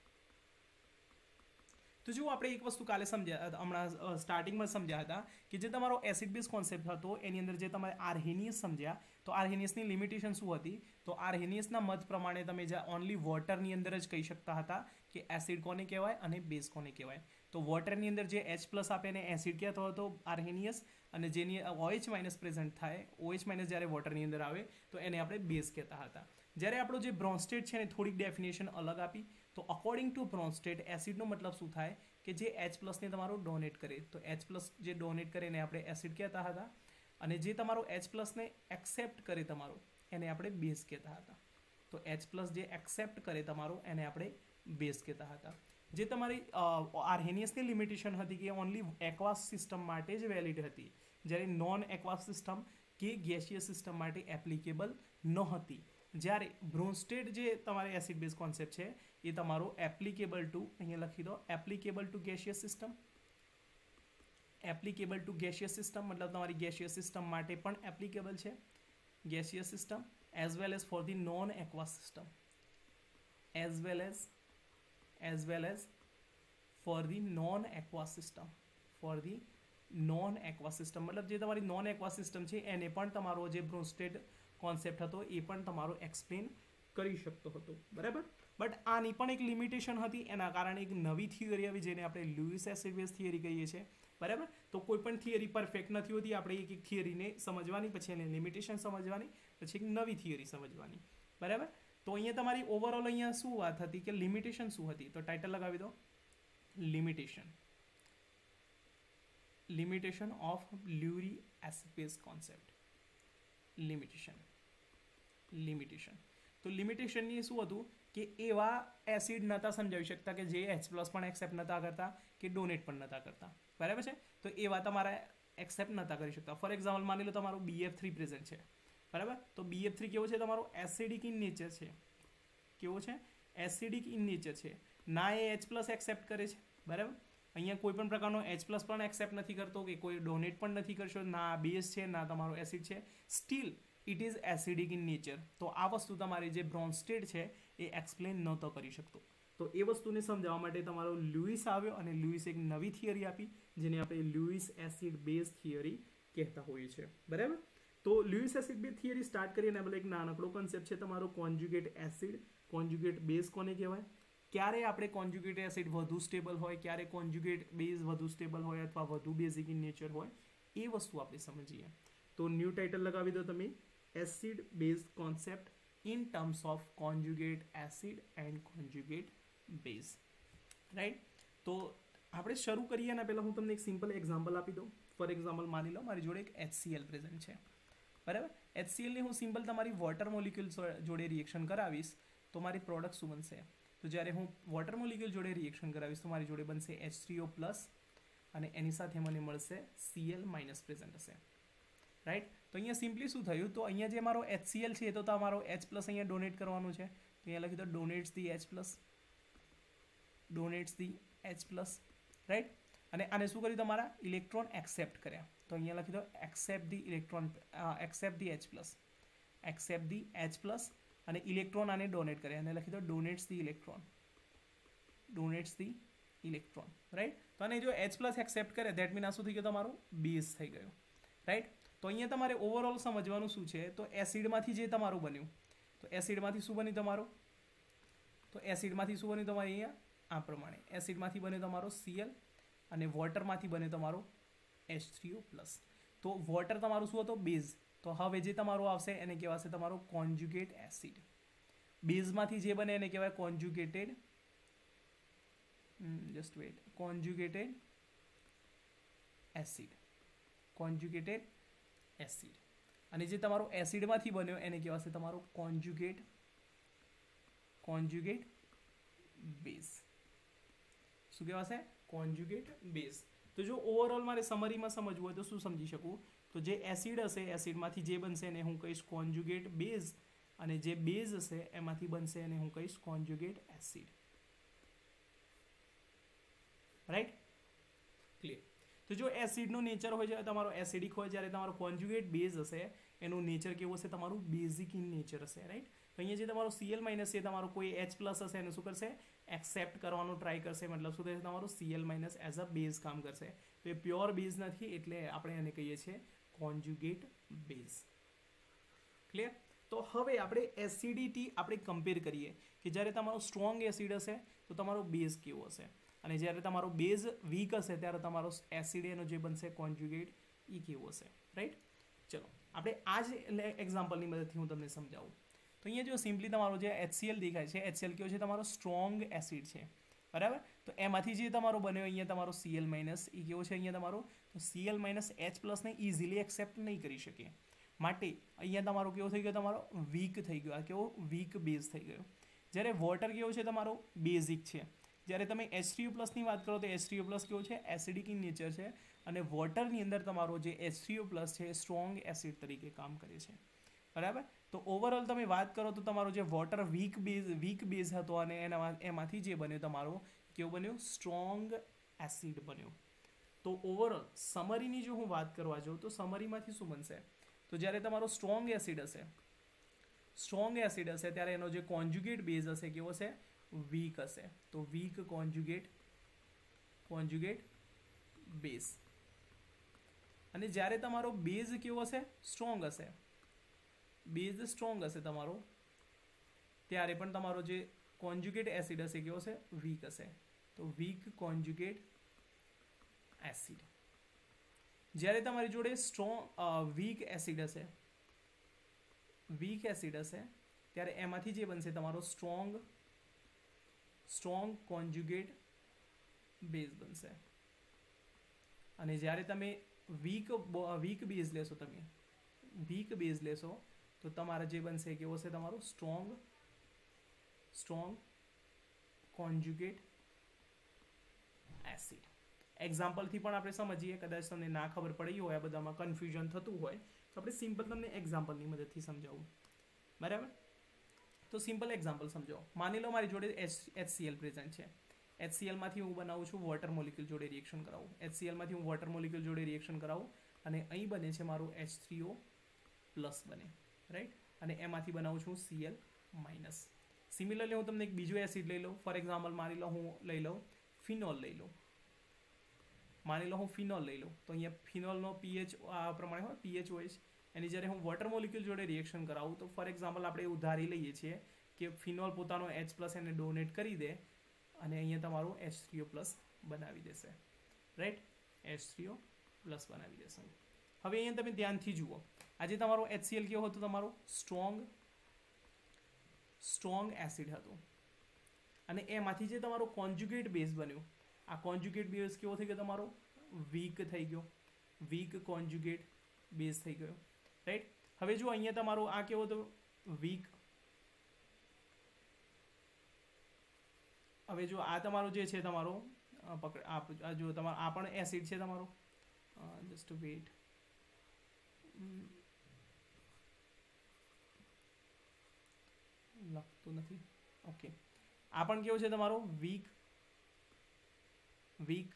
તો જો આપણે એક વસ્તુ કાલે સમજ્યા હમણાં સ્ટાર્ટિંગમાં સમજ્યા હતા કે જે તમારો એસિડ બેઝ કોન્સેપ્ટ હતો એની અંદર જે તમારે આર્હેનિયસ સમજ્યા, તો આર્હેનિયસની લિમિટેશન શું હતી? તો આર્હેનિયસના મત પ્રમાણે તમે જે ઓનલી વોટરની અંદર જ કહી શકતા હતા કે એસિડ કોને કહેવાય અને બેઝ કોને કહેવાય. તો વોટરની અંદર જે H પ્લસ આપે એને એસિડ કહેતો હતો આર્હેનિયસ, અને જેની OH માઇનસ પ્રેઝન્ટ થાય, OH માઇનસ જ્યારે વોટરની અંદર આવે તો એને આપણે બેઝ કહેતા હતા. જ્યારે આપણો જે બ્રોન્સ્ટેડ છે એને થોડીક ડેફિનેશન અલગ આપી. તો અકોર્ડિંગ ટુ બ્રોન્સ્ટેડ એસિડનો મતલબ શું થાય કે જે H પ્લસને તમારો ડોનેટ કરે, તો H પ્લસ જે ડોનેટ કરે એને આપણે એસિડ કહેતા હતા, અને જે તમારો H પ્લસને એક્સેપ્ટ કરે તમારો એને આપણે બેઝ કહેતા હતા. તો H પ્લસ જે એક્સેપ્ટ કરે તમારો એને આપણે બેઝ કહેતા હતા. જે તમારી આર્હેનિયસની લિમિટેશન હતી કે ઓનલી એક્વાસ સિસ્ટમ માટે જ વેલિડ હતી, જ્યારે નોન એક્વાસ સિસ્ટમ કે ગેસિયસ સિસ્ટમ માટે એપ્લિકેબલ ન હતી. જ્યારે બ્રોન્સ્ટેડ જે તમારે એસિડ બેઝ કોન્સેપ્ટ છે એ તમારો એપ્લિકેબલ ટુ, અહીંયા લખી દો applicable to gaseous system. Applicable to gaseous system મતલબ તમારી ગેસિયસ સિસ્ટમ માટે પણ એપ્લિકેબલ છે, gaseous system, as well as for the non aqueous system, as well as as well as for the non aqueous system, for the non aqueous system મતલબ જે તમારી non aqueous system છે એને પણ તમારો જે બ્રોન્સ્ટેડ કોન્સેપ્ટ હતો એ પણ તમારો એક્સપ્લેન કરી શકતો હતો. બરાબર. બટ આની પણ એક લિમિટેશન હતી, એના કારણે એક નવી થિયરી આવી જેને આપણે લુઇસ એસિડ બેઝ થિયરી કહીએ છીએ. બરાબર. તો કોઈ પણ થિયરી પરફેક્ટ નથી હોતી, આપણે એક એક થિયરીને સમજવાની, પછી એને લિમિટેશન સમજવાની, પછી એક નવી થિયરી સમજવાની. બરાબર. તો અહીંયા તમારી ઓવરઓલ અહીંયા શું વાત હતી કે લિમિટેશન શું હતી? તો ટાઇટલ લગાવી દો limitation. Limitation of Lowry acid base concept. Limitation limitation તો લિમિટેશનની શું હતું કે એવા એસિડ નહોતા સમજાવી શકતા કે જે H પ્લસ પણ એક્સેપ્ટ નહોતા કરતા કે ડોનેટ પણ નહોતા કરતા. બરાબર છે. તો એવા તમારા એક્સેપ્ટ નહોતા કરી શકતા. ફોર એક્ઝામ્પલ માની લો તમારું બી એફ થ્રી પ્રેઝન્ટ છે. બરાબર. તો બી એફ થ્રી કેવો છે? તમારો એસિડિક ઇન નેચર છે. કેવો છે? એસિડિક ઇન નેચર છે. ના એ H પ્લસ એક્સેપ્ટ કરે છે. બરાબર. અહીંયા કોઈ પણ પ્રકારનો H પ્લસ પણ એક્સેપ્ટ નથી કરતો કે કોઈ ડોનેટ પણ નથી કરશો, ના બેઝ છે ના તમારો એસિડ છે, still it is acidic in nature. તો આ વસ્તુ તમારી જે બ્રોન્સ્ટેડ છે એ એક્સપ્લેન નહોતો કરી શકતો. તો એ વસ્તુને સમજાવવા માટે તમારો લુઇસ આવ્યો અને લુઇસ એક નવી થિયરી આપી જેને આપણે લુઇસ એસિડ બેઝ થિયરી કહેતા હોઈએ છીએ. બરાબર. તો Lewis acid base theory start કરીને આપણે એક નાનકડો કન્સેપ્ટ છે તમારો કોન્જ્યુગેટ એસિડ, કોન્જ્યુગેટ બેઝ કોને કહેવાય, ક્યારે આપણે કોન્જ્યુગેટ એસિડ વધુ સ્ટેબલ હોય, ક્યારે કોન્જ્યુગેટ બેઝ વધુ સ્ટેબલ હોય અથવા વધુ બેઝિક ઇન નેચર હોય, એ વસ્તુ આપણે સમજીએ. તો ન્યૂ ટાઇટલ લગાવી દો તમે acid base concept in terms of conjugate acid and conjugate base. Right. તો આપણે શરૂ કરીએ એના પહેલાં હું તમને એક સિમ્પલ એક્ઝામ્પલ આપી દઉં. ફોર એક્ઝામ્પલ માની લો મારી જોડે એક HCl પ્રેઝન્ટ છે. બરાબર. HClને હું સિમ્પલ તમારી વોટર મોલિક્યુલ જોડે રિએક્શન કરાવીશ તો મારી પ્રોડક્ટ શું બનશે? તો જ્યારે હું વોટર મોલિક્યુલ જોડે રિએક્શન કરાવીશ તો મારી જોડે બનશે એચ થ્રી ઓ પ્લસ અને એની સાથે મને મળશે Cl માઇનસ પ્રેઝન્ટ હશે. રાઈટ. તો અહીંયા સિમ્પલી શું થયું? તો અહીંયા જે મારો HCl છે એ તો તમારો H પ્લસ અહીંયા ડોનેટ કરવાનું છે. તો અહીંયા લખી દો donates the H plus, donates the H plus. Right. અને આને શું કર્યું? તમારા ઇલેક્ટ્રોન એક્સેપ્ટ કર્યા. તો અહીંયા લખી દો accept the electron, accept the H plus, accept the H plus, અને ઇલેક્ટ્રોન આને ડોનેટ કરે અને લખી દો donates the electron, donates the electron. Right. તો આને જો H પ્લસ એક્સેપ્ટ કરે ધેટ મીન આ શું થઈ ગયો? તમારો બેઝ થઈ ગયો. રાઈટ. તો અહીંયા તમારે ઓવરઓલ સમજવાનું શું છે? તો એસિડમાંથી જે તમારું બન્યું, તો એસિડમાંથી શું બન્યું તમારું? તો એસિડમાંથી શું બન્યું તમારે અહીંયા આ પ્રમાણે એસિડમાંથી બન્યો તમારો સીએલ અને વોટરમાંથી બન્યો તમારો એચ થ્રી ઓ પ્લસ. તો વોટર તમારું શું હતો બેઝ, તો હવે જે તમારું આવશે એને કહેવાશે તમારો કોન્જ્યુગેટ એસિડ. બેઝમાંથી જે બને એને કહેવાય conjugated just wait conjugated acid conjugated acid. અને જે તમારો એસિડમાંથી બન્યો એને કહેવાશે તમારો કોન્જ્યુગેટ કોન્જ્યુગેટ બેઝ. શું કહેવાશે? Conjugate base. તો જો ઓવરઓલ મારે સમરીમાં સમજવું હોય તો શું સમજી શકું? તો જે એસિડ હશે એસિડમાંથી જે બનશે એને હું કહીશ કોન્જ્યુગેટ બેઝ, અને જે બેઝ હશે એમાંથી બનશે એને હું કહીશ કોન્જ્યુગેટ એસિડ. રાઈટ? ક્લિયર? તો જો એસિડનું નેચર હોય છે તમારો એસિડિક હોય, જ્યારે તમારો કોન્જ્યુગેટ બેઝ હશે એનું નેચર કેવું હશે? તમારું બેઝિક ઇન નેચર હશે. રાઈટ? તો અહીંયા જે તમારો સીએલ માઇનસ છે તમારો કોઈ એચ પ્લસ હશે એને શું કરશે? એક્સેપ્ટ કરવાનો ટ્રાય કરશે. મતલબ શું થશે? તમારો CL minus as a base કામ કરશે. તો એ પ્યોર બેઝ નથી, એટલે આપણે એને કહીએ છીએ કોન્જ્યુગેટ બેઝ. ક્લિયર? તો હવે આપણે એસિડિટી આપણે કમ્પેર કરીએ કે જ્યારે તમારો સ્ટ્રોંગ એસિડ હશે તો તમારો બેઝ કેવો હશે, અને જ્યારે તમારો બેઝ વીક હશે ત્યારે તમારો એસિડ એનો જે બનશે કોન્જ્યુગેટ એ કેવો હશે. રાઈટ? ચલો આપણે આ જ એક્ઝામ્પલની મદદથી હું તમને સમજાવું. તો અહીંયા જો સિમ્પલી તમારો જે એચસીએલ દેખાય છે, એચસીએલ કેવો છે? તમારો સ્ટ્રોંગ એસિડ છે. બરાબર? તો એમાંથી જે તમારો બન્યો અહીંયા તમારો સીએલ માઇનસ એ કેવો છે? અહીંયા તમારો તો સીએલ માઇનસ એચ પ્લસને ઇઝીલી એક્સેપ્ટ નહીં કરી શકે, માટે અહીંયા તમારો કેવો થઈ ગયો? તમારો વીક થઈ ગયો. આ કેવો? વીક બેઝ થઈ ગયો. જ્યારે વોટર કેવો છે? તમારો બેઝિક છે. જ્યારે તમે એચ થ્રી ઓ પ્લસની વાત કરો તો એચ થ્રી ઓ પ્લસ કેવો છે? એસિડિક ઇન નેચર છે, અને વોટરની અંદર તમારો જે એચ થ્રી ઓ પ્લસ છે એ સ્ટ્રોંગ એસિડ તરીકે કામ કરે છે. બરાબર? તો ઓવરઓલ તમે વાત કરો તો તમારો જે water weak base weak base હતો અને એના એમાંથી જે બન્યો તમારો કેવો બન્યો? સ્ટ્રોંગ એસિડ બન્યો. તો ઓવરઓલ સમરીની જો હું વાત કરવા જાઉં તો સમરીમાંથી શું બનશે? તો જ્યારે તમારો સ્ટ્રોંગ એસિડ હશે સ્ટ્રોંગ એસિડ હશે ત્યારે એનો જે કોન્જ્યુગેટ બેઝ હશે કેવો હશે? વીક હશે. તો વીક કોન્જ્યુગેટ કોન્જ્યુગેટ બેઝ. અને જ્યારે તમારો બેઝ કેવો હશે? સ્ટ્રોંગ હશે. બેઝ સ્ટ્રોંગ હશે તમારો, ત્યારે પણ તમારો જે કોન્જ્યુગેટ એસિડ હશે કેવો હશે? વીક હશે. તો વીક કોન્જ્યુગેટ એસિડ. જ્યારે તમારી જોડે સ્ટ્રોંગ વીક એસિડ હશે વીક એસિડ હશે ત્યારે એમાંથી જે બનશે તમારો સ્ટ્રોંગ સ્ટ્રોંગ કોન્જ્યુગેટ બેઝ બનશે. અને જ્યારે તમે વીક વીક બેઝ લેશો તમે વીક બેઝ લેશો તો તમારા જે બનશે કેવો હશે? તમારું સ્ટ્રોંગ સ્ટ્રોંગ કોન્જ્યુગેટ એસિડ. એક્ઝામ્પલથી પણ આપણે સમજીએ, કદાચ તમને ના ખબર પડી હોય, આ બધામાં કન્ફ્યુઝન થતું હોય તો આપણે સિમ્પલ તમને એક્ઝામ્પલની મદદથી સમજાવું. બરાબર? તો સિમ્પલ એક્ઝામ્પલ સમજો. માની લો મારી જોડે એચ એચસીએલ પ્રેઝન્ટ છે. એચસીએલમાંથી હું બનાવું છું વોટર મોલિક્યુલ જોડે રિએક્શન કરાવું. એચસીએલમાંથી હું વોટર મોલિક્યુલ જોડે રિએક્શન કરાવું અને અહીં બને છે મારું એચ થ્રી ઓ પ્લસ બને. રાઈટ? અને એમાંથી બનાવું છું સીએલ માઇનસ. સિમિલરલી હું તમને એક બીજું એસિડ લઈ લઉં. ફોર એક્ઝામ્પલ માની લો હું લઈ લઉં ફિનોલ લઈ લઉં માની લો હું ફિનોલ લઈ લઉં તો અહીંયા ફિનોલનો પીએચ આ પ્રમાણે હોય, પીએચ હોય છે. એની જ્યારે હું વોટર મોલિક્યુલ જોડે રિએક્શન કરાવું તો ફોર એક્ઝામ્પલ આપણે એવું ધારી લઈએ છીએ કે ફિનોલ પોતાનો એચ પ્લસ એને ડોનેટ કરી દે અને અહીંયા તમારું એચ થ્રી ઓ પ્લસ બનાવી દેશે. Right? H three O plus બનાવી દેશે. હવે અહીંયા તમે ધ્યાનથી જુઓ, આજે તમારો એચસીએલ કેવો હતો? તમારો સ્ટ્રોંગ સ્ટ્રોંગ એસિડ હતું, અને એમાંથી જે તમારો કોન્જ્યુગેટ બેઝ બન્યો, આ કોન્જ્યુગેટ બેઝ કેવો થઈ ગયો? તમારો વીક થઈ ગયો. વીક કોન્જ્યુગેટ બેઝ થઈ ગયો. રાઈટ? હવે જો અહીંયા તમારો આ કેવો હતો? વીક. હવે જો આ તમારો જે છે તમારો પકડ આ જો તમારો આ પણ એસિડ છે તમારો. જસ્ટ વેટ લખતું નથી. ઓકે, આ પણ કેવું છે તમારો? વીક વીક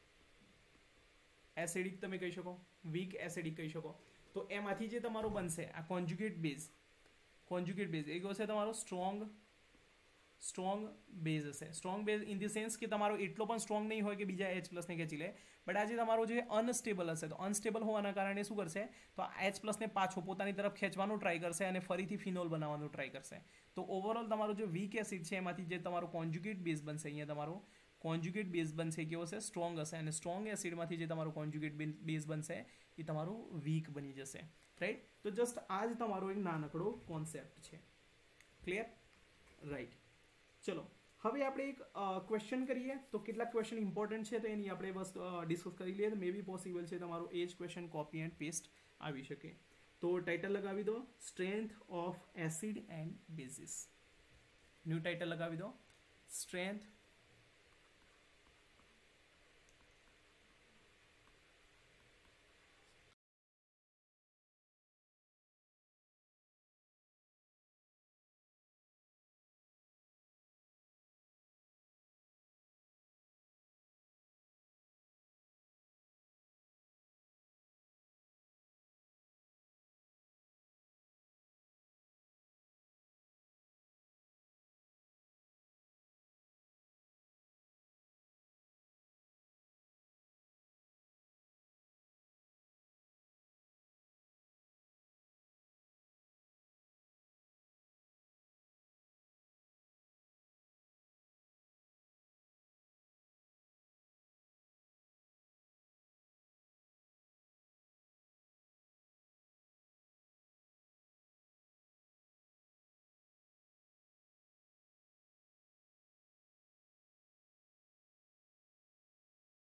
એસિડિક તમે કહી શકો, વીક એસિડિક કહી શકો. તો એમાંથી જે તમારો બનશે આ કોન્જ્યુગેટ બેઝ કોન્જ્યુગેટ બેઝ એ કયો છે તમારો? સ્ટ્રોંગ સ્ટ્રોંગ બેઝ હશે. Strong base in the sense કે તમારો એટલો પણ સ્ટ્રોંગ નહીં હોય કે બીજા એચ પ્લસને ખેંચી લે, બટ આજે તમારો જે અનસ્ટેબલ હશે, તો અનસ્ટેબલ હોવાના કારણે શું કરશે, તો આ એચ પ્લસને પાછો પોતાની તરફ ખેંચવાનું ટ્રાય કરશે અને ફરીથી ફિનોલ બનાવવાનું ટ્રાય કરશે. તો ઓવરઓલ તમારો જે વીક એસિડ છે એમાંથી જે તમારો કોન્જ્યુગેટ બેઝ બનશે, અહીંયા તમારો કોન્જ્યુગેટ બેઝ બનશે કેવો હશે, સ્ટ્રોંગ હશે, અને સ્ટ્રોંગ એસિડમાંથી જે તમારો કોન્જ્યુગેટ બેઝ બનશે એ તમારું વીક બની જશે. રાઈટ. તો જસ્ટ આ જ તમારો એક નાનકડો કોન્સેપ્ટ છે. ક્લિયર? રાઈટ. ચલો હવે આપણે એક ક્વેશ્ચન કરીએ. તો કેટલાક ક્વેશ્ચન ઇમ્પોર્ટન્ટ છે તો એની આપણે વસ્તુ ડિસ્કસ કરી લઈએ. તો મે બી પોસિબલ છે તમારો એ જ ક્વેશ્ચન કોપી એન્ડ પેસ્ટ આવી શકે. તો ટાઇટલ લગાવી દો, strength of acid and bases. New title લગાવી દો, સ્ટ્રેન્થ